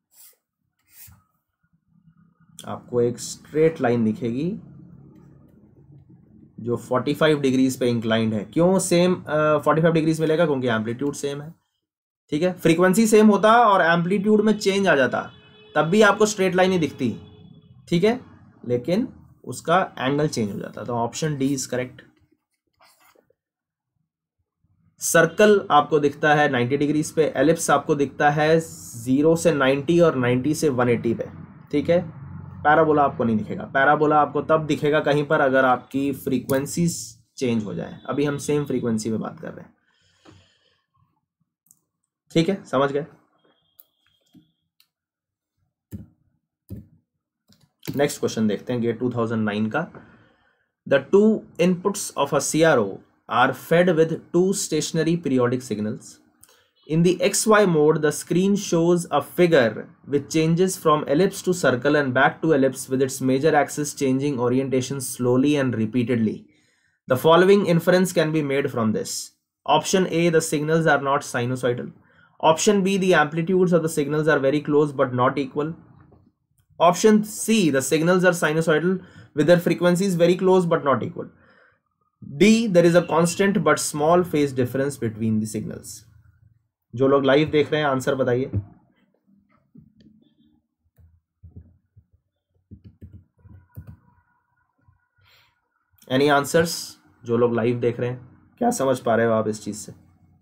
आपको एक स्ट्रेट लाइन दिखेगी जो पैंतालीस डिग्रीज पे इंक्लाइंड है। क्यों सेम पैंतालीस डिग्रीज मिलेगा? क्योंकि एम्पलीट्यूड सेम है, ठीक है। फ्रीक्वेंसी सेम होता और एम्पलीट्यूड में चेंज आ जाता तब भी आपको स्ट्रेट लाइन ही दिखती, ठीक है, लेकिन उसका एंगल चेंज हो जाता। तो option D is correct. Circle आपको दिखता है नब्बे डिग्रीज पे, एलिप्स आपको दिखता है जीरो से नब्बे और नब्बे से एक सौ अस्सी पे, ठीक है। पैराबोला आपको नहीं दिखेगा, पैराबोला आपको तब दिखेगा कहीं पर अगर आपकी फ्रीक्वेंसीज चेंज हो जाए। अभी हम सेम फ्रीक्वेंसी पे बात कर रहे हैं, ठीक है, समझ गए। नेक्स्ट क्वेश्चन देखते हैं, गेट टू थाउजेंड नाइन का। The two inputs of a CRO are fed with two stationary periodic signals. In the X Y mode, the screen shows a figure which changes from ellipse to circle and back to ellipse with its major axis changing orientation slowly and repeatedly. The following inference can be made from this. Option A, the signals are not sinusoidal. Option B, the amplitudes of the signals are very close but not equal. Option C, the signals are sinusoidal with their frequencies very close but not equal. D, there is a constant but small phase difference between the signals. जो लोग live देख रहे हैं answer बताइए। Any answers? जो लोग live देख रहे हैं, क्या समझ पा रहे हो आप इस चीज से?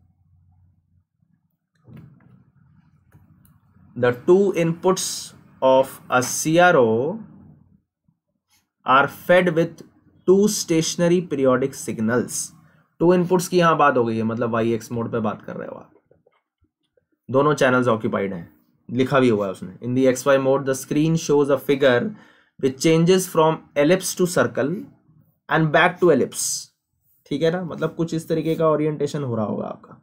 The two inputs of a CRO are fed with two stationary periodic signals. Two inputs की यहां बात हो गई है, मतलब वाई एक्स मोड पे बात कर रहे हो आप। दोनों चैनल्स ऑक्यूपाइड हैं, लिखा भी हुआ है उसने। In the x y mode the screen shows a figure which changes from ellipse to circle and back to ellipse, ठीक है ना। मतलब कुछ इस तरीके का ओरिएंटेशन हो रहा होगा आपका,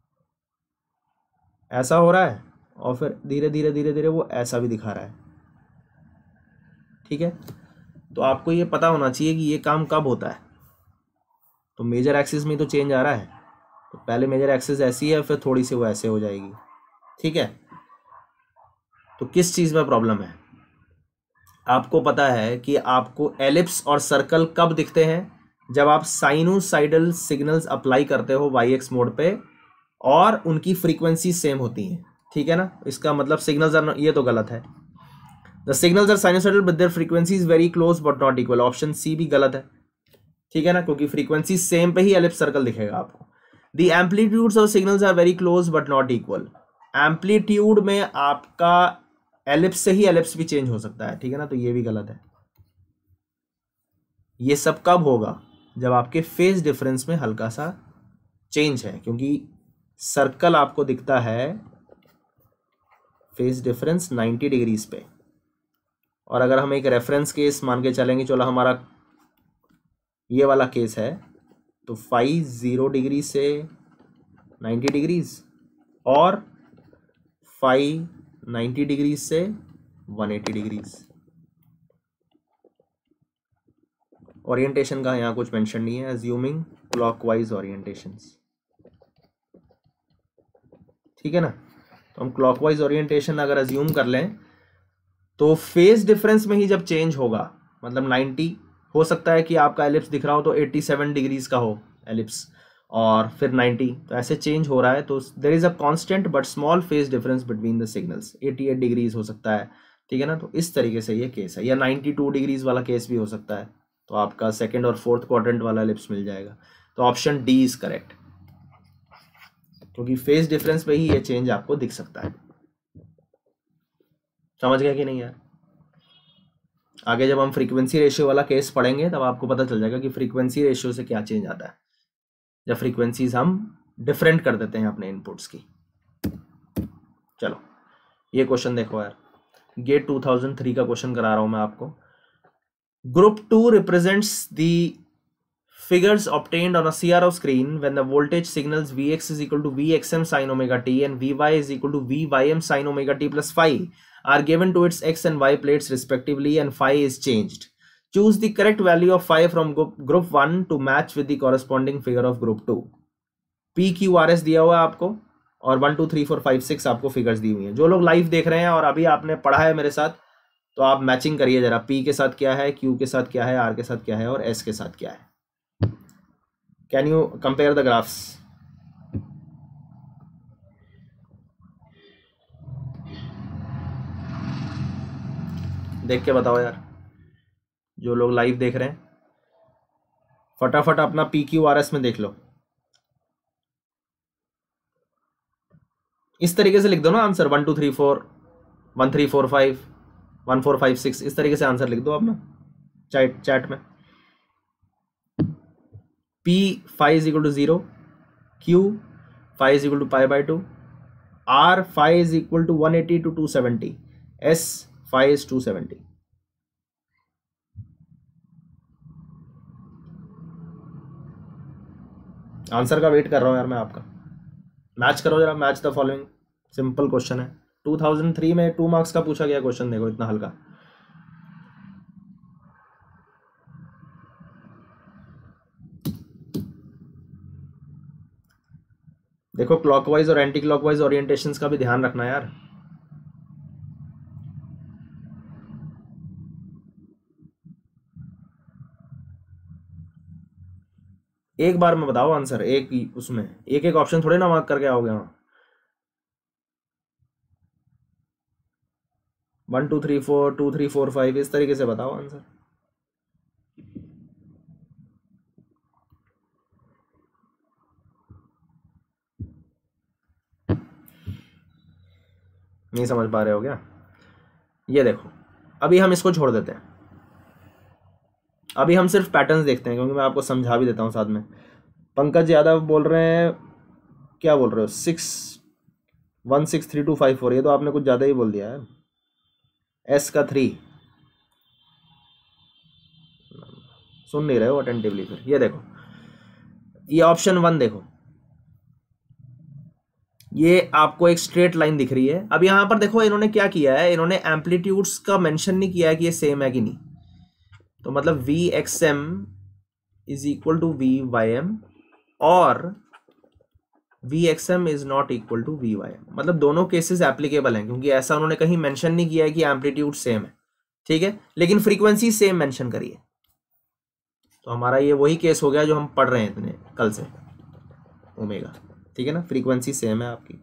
ऐसा हो रहा है और फिर धीरे धीरे धीरे धीरे वो ऐसा भी दिखा रहा है, ठीक है। तो आपको ये पता होना चाहिए कि ये काम कब होता है। तो मेजर एक्सिस में तो चेंज आ रहा है, तो पहले मेजर एक्सिस ऐसी है फिर थोड़ी सी वो ऐसे हो जाएगी, ठीक है। तो किस चीज में प्रॉब्लम है? आपको पता है कि आपको एलिप्स और सर्कल कब दिखते हैं? जब आप साइनोसाइडल सिग्नल्स अप्लाई करते हो वाई एक्स मोड पे और उनकी फ्रीक्वेंसी सेम होती हैं, ठीक है ना। इसका मतलब सिग्नल्स आर, ये तो गलत है। The signals are sinusoidal but their frequencies very close but not equal, option C भी गलत है, ठीक है ना, क्योंकि फ्रीक्वेंसी सेम पे ही एलिप्स सर्कल दिखेगा आपको। The amplitudes of signals are very close but not equal, amplitude में आपका एलिप्स से ही एलिप्स भी चेंज हो सकता है, ठीक है ना, तो ये भी गलत है। ये सब कब होगा? जब आपके फेज डिफरेंस में हल्का सा चेंज है, क्योंकि सर्कल आपको दिखता है फेज डिफरेंस नब्बे डिग्रीज पे, और अगर हम एक रेफरेंस केस मान के चलेंगे, चलो हमारा ये वाला केस है, तो फाइव जीरो डिग्री से नब्बे डिग्रीज और फाइव नब्बे डिग्रीज से एक सौ अस्सी डिग्रीज। ओरिएंटेशन का यहाँ कुछ मेंशन नहीं है, अज्यूमिंग क्लॉकवाइज ओरिएंटेशंस, ठीक है ना। तो हम क्लॉकवाइज ओरिएंटेशन अगर अज्यूम कर लें तो फेज डिफरेंस में ही जब चेंज होगा, मतलब नब्बे हो सकता है कि आपका एलिप्स दिख रहा हो तो सत्तासी डिग्रीज का हो एलिप्स और फिर नब्बे, तो ऐसे चेंज हो रहा है। तो there is a constant but small phase difference between the signals, अट्ठासी डिग्रीज हो सकता है, ठीक है ना। तो इस तरीके से ये केस है, या बानवे डिग्रीज वाला केस भी हो सकता है, तो आपका सेकंड और फोर्थ क्वाड्रेंट वाला एलिप्स मिल जाएगा। तो ऑप्शन डी इज करेक्ट, क्योंकि फेज डिफरेंस पे ही ये चेंज आपको दिख सकता है। समझ गया कि नहीं यार? आगे जब हम फ्रीक्वेंसी रेशियो वाला केस पढ़ेंगे तब आपको पता चल जाएगा कि फ्रीक्वेंसी रेशियो से क्या चेंज आता है जब फ्रीक्वेंसीज हम डिफरेंट कर देते हैं अपने इनपुट्स की। चलो ये क्वेश्चन देखो यार, गेट टू थाउजेंड थ्री का क्वेश्चन करा रहा हूं मैं आपको। Group two represents the figures obtained on a C R O screen when the voltage signals Vx is equal to Vxm sin omega t and Vy is equal to Vym sin omega t plus phi are given to its x and y plates respectively and phi is changed. Choose the correct value of phi from group one to match with the corresponding figure of group two. P Q R S दिया हुआ है आपको और one two three four five six आपको figures दी हुई हैं। जो लोग लाइव देख रहे हैं और अभी आपने पढ़ा है मेरे साथ तो आप मैचिंग करिए जरा, P के साथ क्या है, Q के साथ क्या है, R के साथ क्या है और S के साथ क्या है। Can you compare the graphs? देख के बताओ यार, जो लोग लाइव देख रहे हैं फटाफट अपना पी क्यू आर एस में देख लो। इस तरीके से लिख दो ना answer, one two three four one three four five one four five six, इस तरीके से आंसर लिख दो अपना चैट चैट में। P phi is equal to zero, Q phi is equal to pi by two, R phi is equal to one eighty to two seventy, S phi is two seventy. Answer का wait कर रहा हूं यार मैं आपका, match करो जरा, match the following. Simple question है, टू थाउजेंड थ्री में टू मार्क्स का पूछा गया क्वेश्चन, देखो इतना हल्का। देखो क्लॉकवाइज और एंटी क्लॉकवाइज ओरिएंटेशंस का भी ध्यान रखना यार। एक बार में बताओ आंसर, एक उसमें एक एक ऑप्शन थोड़े ना मार्क करके आओगे। हाँ, one two three four two three four five इस तरीके से बताओ आंसर। नहीं समझ पा रहे हो क्या? ये देखो, अभी हम इसको छोड़ देते हैं, अभी हम सिर्फ पैटर्न्स देखते हैं, क्योंकि मैं आपको समझा भी देता हूँ साथ में। पंकज यादव बोल रहे हैं, क्या बोल रहे हो, six one six three two five four, ये तो आपने कुछ ज़्यादा ही बोल दिया है। एस का थ्री, सुन नहीं रहे हो अटेंटिवली। फिर ये देखो, ये ऑप्शन वन देखो, ये आपको एक स्ट्रेट लाइन दिख रही है। अब यहां पर देखो इन्होंने क्या किया है, इन्होंने एम्पलीट्यूड्स का मेंशन नहीं किया है कि ये सेम है कि नहीं। तो मतलब V x M is equal to V Y M और V x M is not equal to V Y M, मतलब दोनों केसेस एप्लीकेबल हैं, क्योंकि ऐसा उन्होंने कहीं मेंशन नहीं किया है कि एम्पलीट्यूड सेम है, ठीक है, लेकिन फ्रीक्वेंसी सेम मेंशन करी है। तो हमारा ये वही केस हो गया जो हम पढ़ रहे हैं इतने कल से, ओमेगा, ठीक है ना, फ्रीक्वेंसी सेम है आपकी।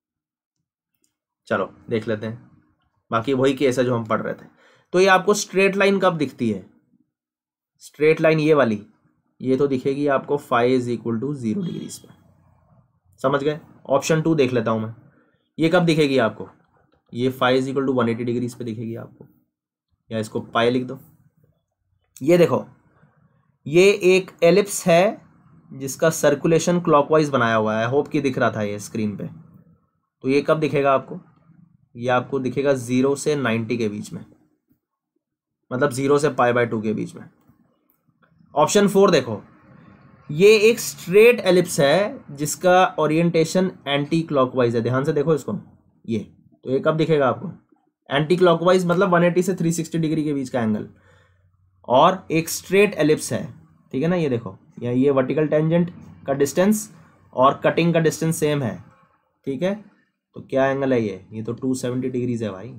चलो देख लेते हैं, बाकी वही केस है जो हम पढ़ रहे थे। तो ये आपको स्ट्रेट लाइन कब दिखती है, स्ट्रेट लाइन ये वाली, ये तो दिखेगी आपको five is equal to zero degrees पे, समझ गए। ऑप्शन टू देख लेता हूं मैं, ये कब दिखेगी आपको, ये five is equal to one eighty degrees पे दिखेगी आपको, या इसको पाई लिख दो। ये देखो, ये एक एलिप्स है जिसका सर्कुलेशन क्लॉकवाइज बनाया हुआ है, होप कि दिख रहा था ये स्क्रीन पे। तो ये कब दिखेगा आपको, ये आपको दिखेगा जीरो से नाइन्टी के बीच में, मतलब जीरो से पाई बाय टू के बीच में। ऑप्शन फोर देखो, ये एक स्ट्रेट एलिप्स है जिसका ओरिएंटेशन एंटी क्लॉकवाइज है, ध्यान से देखो इसको, ये तो ये कब दिखेगा आपको, एंटी क्लॉकवाइज, मतलब वन एटी से थ्री सिक्सटी डिग्री के बीच का एंगल, और एक स्ट्रेट एलिप्स है, ठीक है ना। ये देखो, या ये वर्टिकल टेंजेंट का डिस्टेंस और कटिंग का डिस्टेंस सेम है, ठीक है, तो क्या एंगल है ये ये तो टू सेवेंटी डिग्रीज है भाई,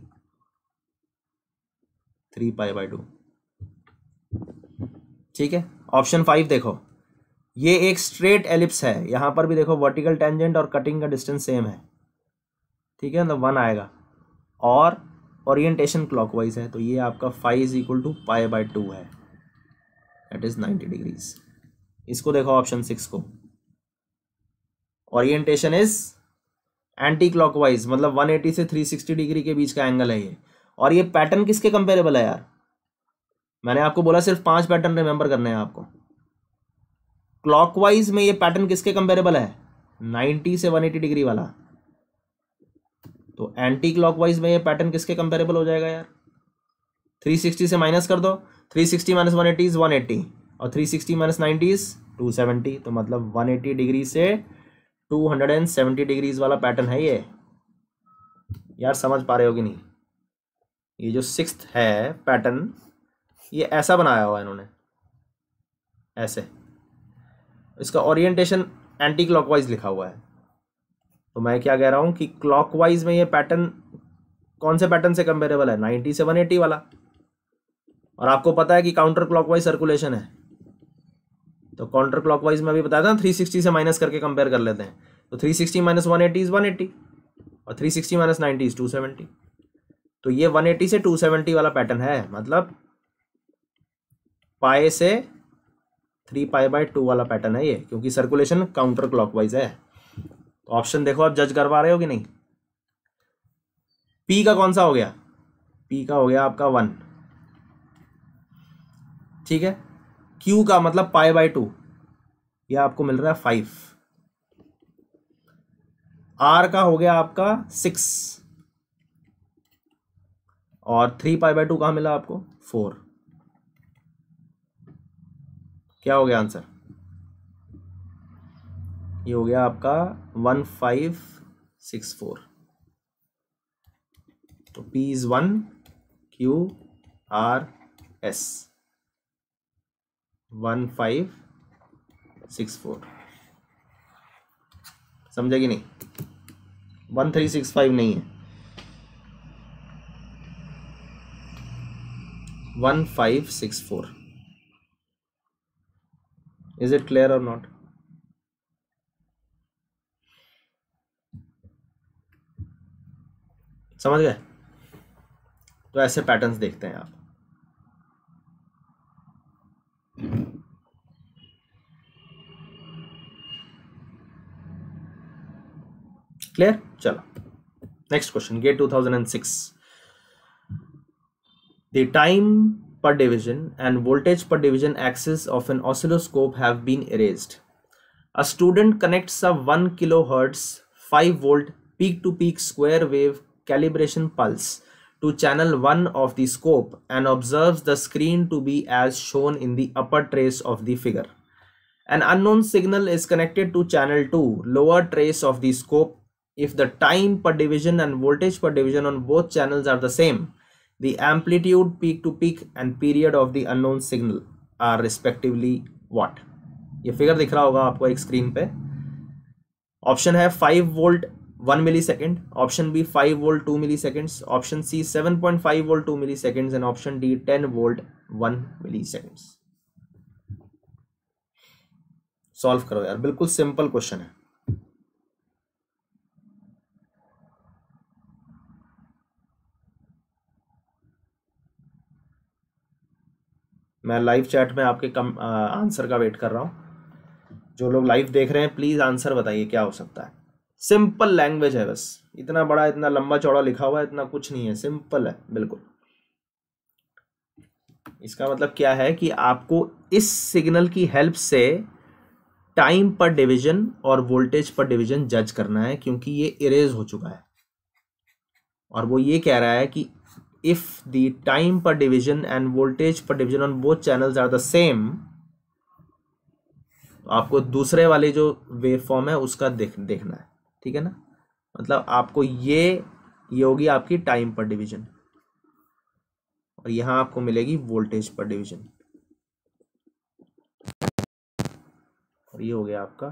थ्री पाई बाय टू, ठीक है। ऑप्शन फाइव देखो, ये एक स्ट्रेट एलिप्स है, यहां पर भी देखो वर्टिकल टेंजेंट और कटिंग का डिस्टेंस सेम है, ठीक है, मतलब वन आएगा, और ओरिएंटेशन क्लॉकवाइज है, तो ये आपका five is equal to pi by two है, दैट इज नाइन्टी डिग्रीज। इसको देखो ऑप्शन सिक्स को, ओरिएंटेशन इज एंटी क्लॉकवाइज, मतलब वन एटी से थ्री सिक्सटी डिग्री के बीच का एंगल है ये, और ये पैटर्न किसके कंपेरेबल है यार, मैंने आपको बोला सिर्फ पांच पैटर्न रिमेंबर करने हैं आपको। क्लॉकवाइज में ये पैटर्न किसके कंपेरेबल है? नाइंटी से वन एटी डिग्री वाला। तो एंटी क्लॉकवाइज में ये पैटर्न किसके कंपेरेबल हो जाएगा यार? थ्री सिक्सटी से माइनस कर दो, three sixty minus one eighty is one eighty, और three sixty minus ninety is two seventy. तो मतलब वन एटी डिग्री से टू सेवेंटी डिग्रीज वाला पैटर्न है ये। यार समझ पा रहे हो कि नहीं? ये जो सिक्स्थ है पैटर्न, ये ऐसा बनाया हुआ है इन्होंने, ऐसे। इसका ओरिएंटेशन एंटी क्लॉकवाइज लिखा हुआ है। तो मैं क्या कह रहा हूं कि क्लॉकवाइज में ये पैटर्न कौन से पैटर्न से कंपेरेबल है? नाइंटी से वन एटी वाला। और आपको पता है कि काउंटर क्लॉकवाइज सर्कुलेशन है, तो काउंटर क्लॉकवाइज में अभी बताया था ना, थ्री सिक्सटी से माइनस करके कंपेयर कर लेते हैं। तो three sixty minus one eighty is one eighty, और three sixty minus ninety is two seventy. तो ये वन एटी से टू सेवेंटी वाला पैटर्न है, मतलब पाए से थ्री पाई बाय टू वाला पैटर्न है ये, क्योंकि सर्कुलेशन काउंटर क्लॉकवाइज है। तो ऑप्शन देखो, आप जज कर पा रहे हो कि नहीं? पी का कौन सा हो गया? पी का हो गया आपका वन, ठीक है। क्यू का मतलब पाई बाय टू, यह आपको मिल रहा है फाइव। आर का हो गया आपका सिक्स, और थ्री पाई बाय टू कहां मिला आपको? फोर। क्या हो गया आंसर? ये हो गया आपका वन फाइव सिक्स फोर। तो P is one, Q R S one five six four. समझे कि नहीं? वन थ्री सिक्स फाइव नहीं है, one five six four. Is it clear और नॉट? समझ गए? तो ऐसे पैटर्न्स देखते हैं आप। क्लियर? चलो next question, GATE two thousand six. The time per division and voltage per division axis of an oscilloscope have been erased. A student connects a one kilohertz five volt peak to peak square wave calibration pulse to channel one of the scope and observes the screen to be as shown in the upper trace of the figure. An unknown signal is connected to channel two, lower trace of the scope. If the time per division and voltage per division on both channels are the same, the amplitude peak to peak and period of the unknown signal are respectively what? ये figure दिख रहा होगा आपको एक screen पे। Option है five volt one millisecond, option B five volt two milliseconds, option C seven point five volt two milliseconds, and option D ten volt one milliseconds. Solve करो यार, बिल्कुल simple question है। मैं live chat में आपके कम answer का wait कर रहा हूं। जो लोग लाइव देख रहे हैं प्लीज आंसर बताइए क्या हो सकता है। सिंपल लैंग्वेज है, बस इतना बड़ा इतना लंबा चौड़ा लिखा हुआ है, इतना कुछ नहीं है, सिंपल है बिल्कुल। इसका मतलब क्या है कि आपको इस सिग्नल की हेल्प से टाइम पर डिवीजन और वोल्टेज पर डिवीजन जज करना है, क्योंकि ये इरेज हो चुका है। और वो ये कह रहा है कि if the time per division and voltage per division on both channels are the same, तो आपको दूसरे वाले जो वेव फॉर्म है उसका देख देखना है, ठीक है ना। मतलब आपको ये ये होगी आपकी टाइम पर डिवीजन, और यहां आपको मिलेगी वोल्टेज पर डिवीजन, और ये हो गया आपका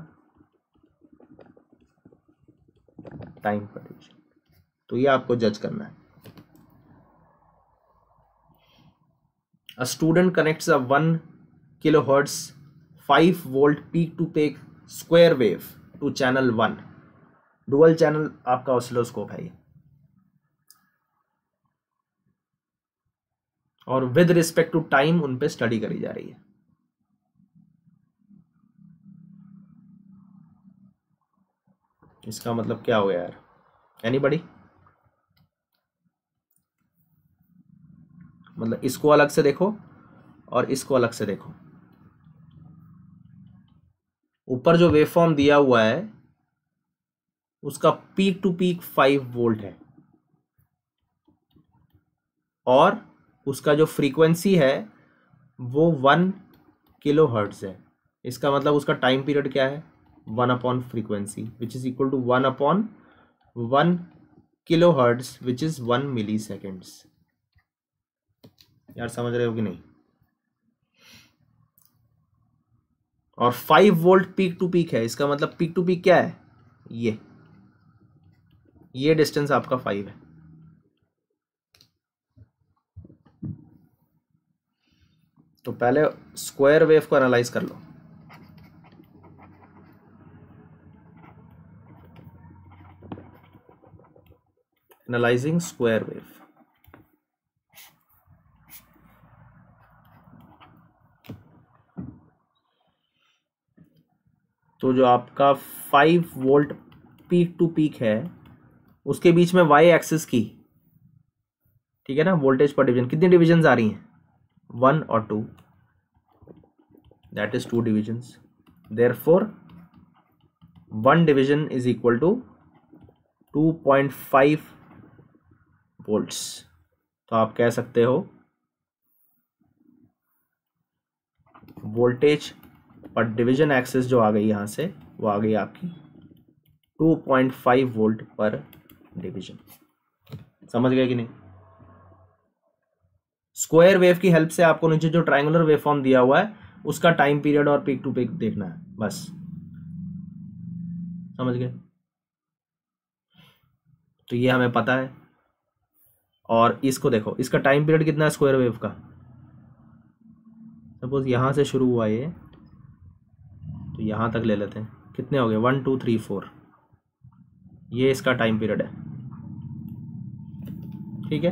टाइम पर डिवीजन। तो ये आपको जज करना है। A student connects a one kilohertz five volt peak to peak square wave to channel one. Dual channel आपका ऑसिलोस्कोप है ये, और विद रिस्पेक्ट टू टाइम उन पे स्टडी करी जा रही है। इसका मतलब क्या हो गया यार? एनीबॉडी? मतलब इसको अलग से देखो और इसको अलग से देखो। ऊपर जो वेवफॉर्म दिया हुआ है उसका peak to peak five volt है और उसका जो फ्रीक्वेंसी है वो वन किलो हर्ट्ज है। इसका मतलब उसका टाइम पीरियड क्या है, one upon frequency which is equal to one upon one kilohertz which is one milliseconds. यार समझ रहे हो कि नहीं? और five volt peak to peak है, इसका मतलब पीक टू पीक क्या है, ये ये डिस्टेंस आपका फाइव है। तो पहले स्क्वायर वेव को एनालाइज कर लो। Analysing square wave. तो जो आपका five volt peak to peak है उसके बीच में वाई एक्सिस की, ठीक है ना, वोल्टेज पर डिवीजन कितनी डिविजन्स आ रही हैं, वन और two, that is two divisions. Therefore one division is equal to two point five volts. तो आप कह सकते हो वोल्टेज पर डिवीजन एक्सिस जो आ गई यहां से वो आ गई आपकी two point five volt per division. समझ गए कि नहीं? स्क्वायर वेव की हेल्प से आपको नीचे जो ट्रायंगुलर वेवफॉर्म दिया हुआ है उसका टाइम पीरियड और पीक टू पीक देखना है, बस। समझ गए? तो ये हमें पता है। और इसको देखो, इसका टाइम पीरियड कितना है स्क्वायर वेव का, सपोज यहां से शुरू हुआ ये, तो यहां तक ले लेते हैं, कितने हो गए, वन टू थ्री फोर, ये इसका टाइम पीरियड है, ठीक है।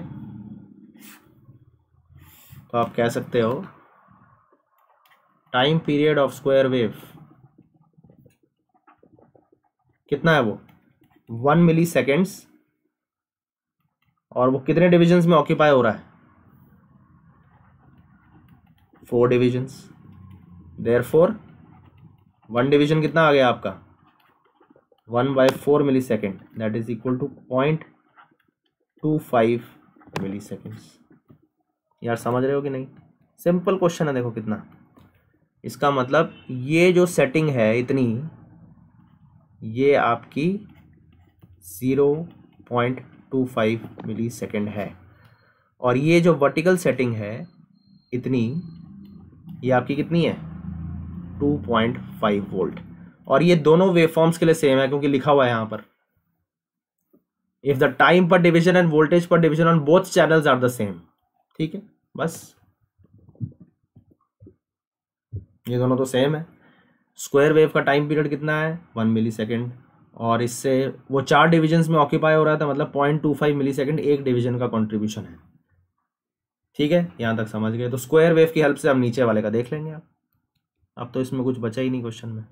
तो आप कह सकते हो time period of square wave कितना है, वो वन मिली सेकेंड्स, और वो कितने डिविजन्स में ऑक्यूपाई हो रहा है, four divisions. Therefore one division कितना आ गया आपका, one by four millisecond, that is equal to point two five milliseconds. यार समझ रहे हो कि नहीं? सिंपल क्वेश्चन है, देखो कितना। इसका मतलब ये जो सेटिंग है इतनी, ये आपकी zero point two five millisecond है, और ये जो वर्टिकल सेटिंग है इतनी, ये आपकी कितनी है, टू पॉइंट फाइव वोल्ट। और ये दोनों वेवफॉर्म्स के लिए सेम है क्योंकि लिखा हुआ है यहां पर, if the time per division and voltage per division on both channels are the same. ठीक है, बस ये दोनों तो सेम है। स्क्वायर वेव का टाइम पीरियड कितना है, वन मिली सेकेंड, और इससे वो चार डिविजन्स में ऑक्यूपाई हो रहा था, मतलब point two five millisecond एक डिवीजन का कॉन्ट्रीब्यूशन है। ठीक है, यहां तक समझ गए? तो स्क्वायर वेव की हेल्प से हम नीचे वाले का देख लेंगे। आप अब तो इसमें कुछ बचा ही नहीं क्वेश्चन में।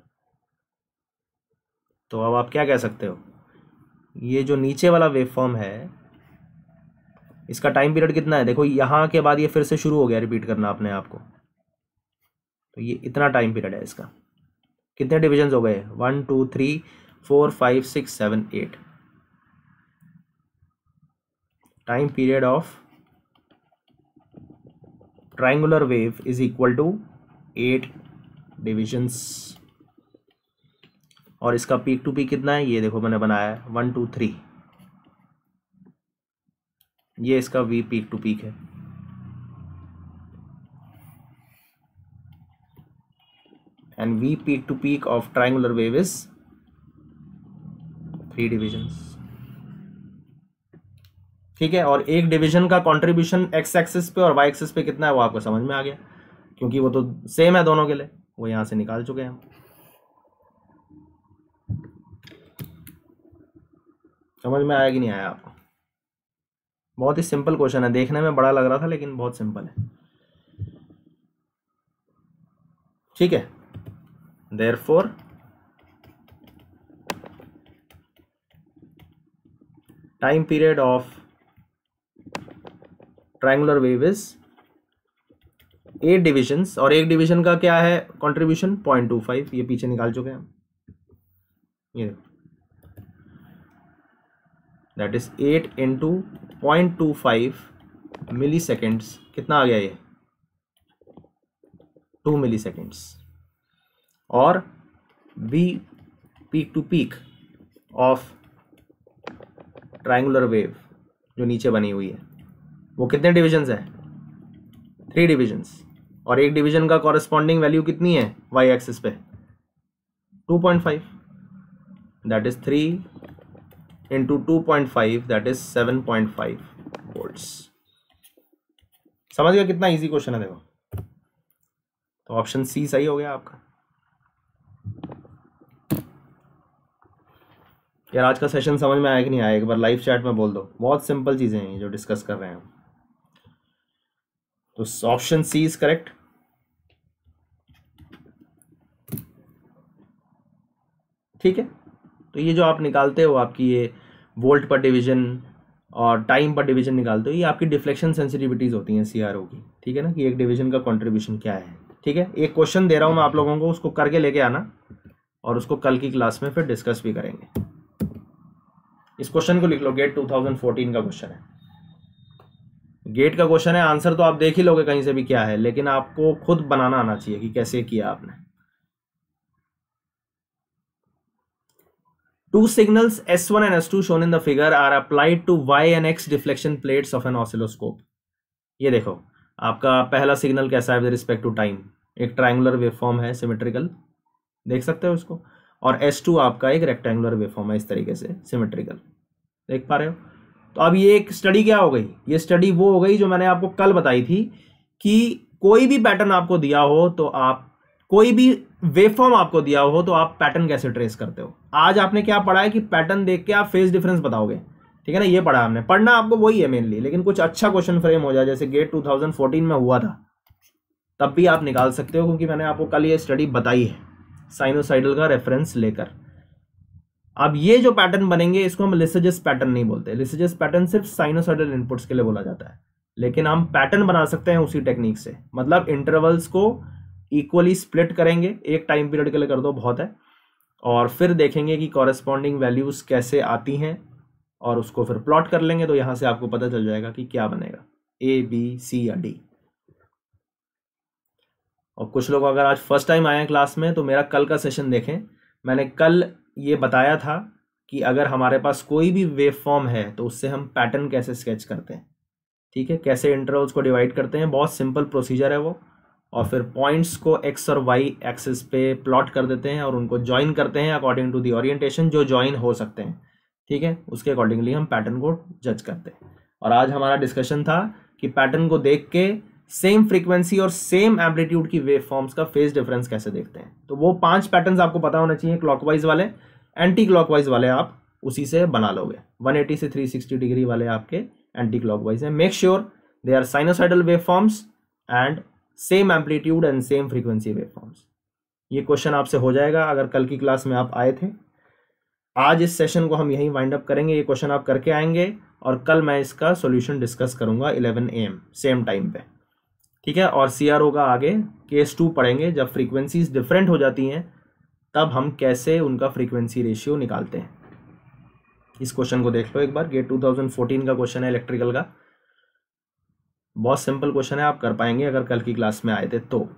तो अब आप क्या कह सकते हो, ये जो नीचे वाला वेवफॉर्म है इसका टाइम पीरियड कितना है, देखो यहां के बाद ये फिर से शुरू हो गया रिपीट करना अपने आप को, तो ये इतना टाइम पीरियड है इसका। कितने डिविजन्स हो गए, one two three four five six seven eight. Time period of triangular wave is equal to eight divisions, और इसका पीक टू पीक कितना है, ये देखो मैंने बनाया है वन टू थ्री, ये इसका वी पीक टू पीक है। And V peak to peak of triangular wave is three divisions. ठीक है, और एक डिवीजन का कंट्रीब्यूशन एक्स एक्सिस पे और वाई एक्सिस पे कितना है वो आपको समझ में आ गया, क्योंकि वो तो सेम है दोनों के लिए, वो यहां से निकाल चुके हैं हम। समझ में आया कि नहीं आया आपको? बहुत ही सिंपल क्वेश्चन है, देखने में बड़ा लग रहा था लेकिन बहुत सिंपल है। ठीक है, therefore time period of triangular wave is eight divisions, और एक डिवीजन का क्या है कंट्रीब्यूशन पॉइंट टू फाइव, ये पीछे निकाल चुके हैं हम, ये that is eight into point two five milliseconds, कितना आ गया ये टू मिली सेकेंड्स। और V peak to peak of triangular wave जो नीचे बनी हुई है वो कितने डिविजन्स है, थ्री डिविजन्स, और एक डिवीजन का कॉरेस्पॉन्डिंग वैल्यू कितनी है वाई एक्सिस पे two point five, that is three into two point five, that is seven point five volts. समझ गया कितना इजी क्वेश्चन है, देखो तो ऑप्शन सी सही हो गया आपका। यार आज का सेशन समझ में आया कि नहीं आया, एक बार लाइव चैट में बोल दो, बहुत सिंपल चीजें हैं जो डिस्कस कर रहे हैं हम। तो ऑप्शन सी इज करेक्ट। ठीक है, तो ये जो आप निकालते हो आपकी ये वोल्ट पर डिवीजन और टाइम पर डिवीजन निकालते हो, ये आपकी डिफ्लेक्शन सेंसिटिविटीज होती हैं सीआरओ की। ठीक है ना, कि एक डिवीजन का कंट्रीब्यूशन क्या है। ठीक है, एक क्वेश्चन दे रहा हूं मैं आप लोगों को, उसको करके लेके आना और उसको कल की क्लास में फिर डिस्कस भी करेंगे। इस क्वेश्चन को लिख लो, गेट टू थाउजेंड फोर्टीन का क्वेश्चन है, गेट का क्वेश्चन है, आंसर तो आप देख ही लोगे कहीं से भी क्या है, लेकिन आपको खुद बनाना आना चाहिए कि कैसे किया आपने। Two signals S one and S two shown in the figure are applied to Y and X deflection plates of an oscilloscope. ये देखो आपका पहला सिग्नल कैसा है विद रिस्पेक्ट टू टाइम, एक ट्रायंगुलर वेवफॉर्म है सिमेट्रिकल, देख सकते हो इसको, और S टू आपका एक रेक्टेंगुलर वेवफॉर्म है इस तरीके से सिमेट्रिकल, देख पा रहे हो। तो अब ये एक स्टडी क्या हो गई, ये स्टडी वो हो गई जो मैंने आपको कल बताई थी कि कोई भी पैटर्न आपको दिया हो तो आप, कोई भी वेवफॉर्म आपको दिया हो तो आप पैटर्न कैसे ट्रेस करते हो। आज आपने क्या पढ़ा है कि पैटर्न देख के आप फेज डिफरेंस बताओगे। ठीक है ना, ये पढ़ा हमने, पढ़ना आपको वही है मेनली, लेकिन कुछ अच्छा क्वेश्चन फ्रेम हो जाए जैसे गेट टू थाउजेंड फोर्टीन में हुआ था, तब भी आप निकाल सकते हो, क्योंकि मैंने आपको कल ये स्टडी बताई है साइनोसाइडल का रेफरेंस लेकर। अब ये जो पैटर्न बनेंगे इसको हम लिसेजस पैटर्न नहीं बोलते, लिसेजस पैटर्न सिर्फ साइनोसाइडल इनपुट्स के लिए बोला जाता है, लेकिन हम पैटर्न बना सकते हैं उसी टेक्निक से। मतलब इंटरवल्स को इक्वली स्प्लिट करेंगे, एक टाइम पीरियड के लिए कर दो बहुत है, और फिर देखेंगे कि कॉरेस्पॉन्डिंग वैल्यूज कैसे आती हैं और उसको फिर प्लॉट कर लेंगे, तो यहां से आपको पता चल जाएगा कि क्या बनेगा, ए बी सी या डी। और कुछ लोग अगर आज फर्स्ट टाइम आए हैं क्लास में तो मेरा कल का सेशन देखें, मैंने कल ये बताया था कि अगर हमारे पास कोई भी वेव फॉर्म है तो उससे हम पैटर्न कैसे स्केच करते हैं। ठीक है, कैसे इंटरवल्स को डिवाइड करते हैं, बहुत सिंपल प्रोसीजर है वो, और फिर पॉइंट्स को एक्स और वाई एक्सिस पे प्लॉट कर देते हैं और उनको ज्वाइन करते हैं अकॉर्डिंग टू दी ओरिएंटेशन जो ज्वाइन हो सकते हैं। ठीक है, उसके अकॉर्डिंगली हम पैटर्न को जज करते हैं। और आज हमारा डिस्कशन था कि पैटर्न को देख के सेम फ्रीक्वेंसी और सेम एम्पलीट्यूड की वेव फॉर्म्स का फेज डिफरेंस कैसे देखते हैं। तो वो पांच पैटर्न्स आपको पता होना चाहिए, क्लॉकवाइज वाले, एंटी क्लॉकवाइज वाले आप उसी से बना लोगे, वन एटी से थ्री सिक्सटी डिग्री वाले आपके एंटी क्लॉकवाइज हैं। Make sure they are sinusoidal waveforms and same amplitude and same frequency waveforms. ये क्वेश्चन आपसे हो जाएगा अगर कल की क्लास में आप आए थे। आज इस सेशन को हम यहीं वाइंड अप करेंगे, ये क्वेश्चन आप करके आएंगे और कल मैं इसका सॉल्यूशन डिस्कस करूंगा eleven A M same time पे। ठीक है, और सीआरओ का आगे केस टू पढ़ेंगे, जब फ्रीक्वेंसीज डिफरेंट हो जाती हैं तब हम कैसे उनका फ्रीक्वेंसी रेशियो निकालते हैं। इस क्वेश्चन को देख लो एक बार, गेट टू थाउजेंड फोर्टीन का क्वेश्चन है इलेक्ट्रिकल का, बहुत सिंपल क्वेश्चन है, आप कर पाएंगे अगर कल की क्लास में आए थे तो।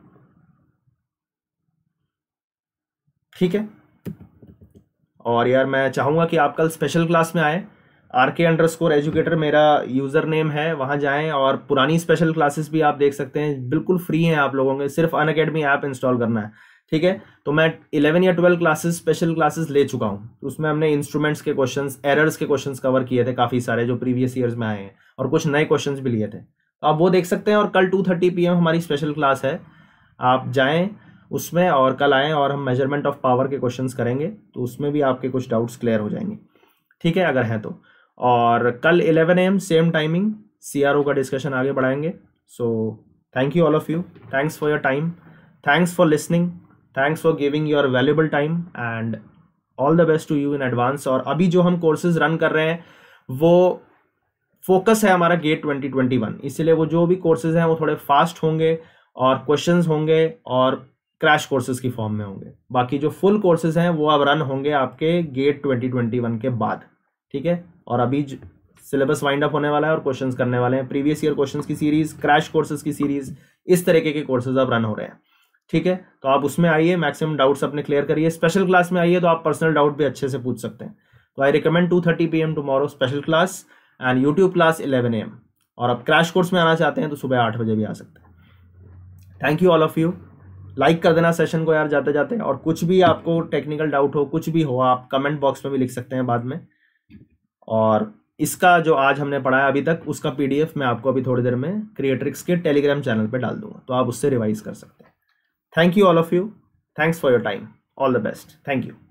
ठीक है, और यार मैं चाहूंगा कि आप कल स्पेशल क्लास में आए, R K underscore educator मेरा यूजर नेम है, वहां जाएं और पुरानी स्पेशल क्लासेस भी आप देख सकते हैं, बिल्कुल फ्री हैं आप लोगों के, सिर्फ अनअकैडमी ऐप इंस्टॉल करना है। ठीक है, तो मैं इलेवन या ट्वेल्व क्लासेस स्पेशल क्लासेस ले चुका हूं, तो उसमें हमने इंस्ट्रूमेंट्स के क्वेश्चंस, एरर्स के क्वेश्चंस कवर किए थे काफी सारे जो प्रीवियस ईयर्स में आए हैं, और कुछ नए क्वेश्चंस भी लिए थे, तो आप वो देख सकते हैं। और कल टू थर्टी पी एम हमारी स्पेशल क्लास है, आप जाएं उसमें और कल आएँ और हम मेजरमेंट ऑफ पावर के क्वेश्चंस करेंगे, तो उसमें भी आपके कुछ डाउट्स क्लियर हो जाएंगे। ठीक है, अगर हैं तो। और कल eleven A M same timing CRO का डिस्कशन आगे बढ़ाएंगे। So thank you all of you, thanks for your time, thanks for listening, thanks for giving your valuable time and all the best to you in advance. और अभी जो हम courses run कर रहे हैं वो फोकस है हमारा गेट ट्वेंटी ट्वेंटी वन, इसलिए वो जो भी कोर्सेज हैं वो थोड़े फास्ट होंगे और क्वेश्चंस होंगे और क्रैश कोर्सेज की फॉर्म में होंगे। बाकी जो फुल कोर्सेज हैं वो अब रन होंगे आपके गेट ट्वेंटी ट्वेंटी वन के बाद, ठीक है। और अभी सिलेबस वाइंड अप होने वाला है और क्वेश्चंस करने वाले हैं, प्रीवियस ईयर क्वेश्चंस की सीरीज, क्रैश कोर्सेज की सीरीज, इस तरीके के कोर्सेज अब रन हो रहे हैं, ठीक है। तो आप उसमें आइए, मैक्सिमम डाउट्स अपने क्लियर करिए। स्पेशल क्लास में आइए तो आप पर्सनल डाउट भी अच्छे से पूछ सकते हैं। तो I recommend two thirty P M tomorrow special class and YouTube class eleven A M. और अब क्रैश कोर्स में आना चाहते हैं तो सुबह आठ बजे भी आ सकते हैं। Thank you all of you. Like कर देना सेशन को यार जाते जाते, और कुछ भी आपको टेक्निकल डाउट हो, कुछ भी हो, आप कमेंट बॉक्स में भी लिख सकते हैं बाद में। और इसका जो आज हमने पढ़ा है अभी तक, उसका पीडीएफ मैं आपको अभी थोड़ी देर में क्रिएट्रिक्स के टेलीग्राम चैनल पे डाल दूंगा, तो आप उससे रिवाइज कर सकते हैं। Thank you all of you, thanks for your time, all the best, thank you.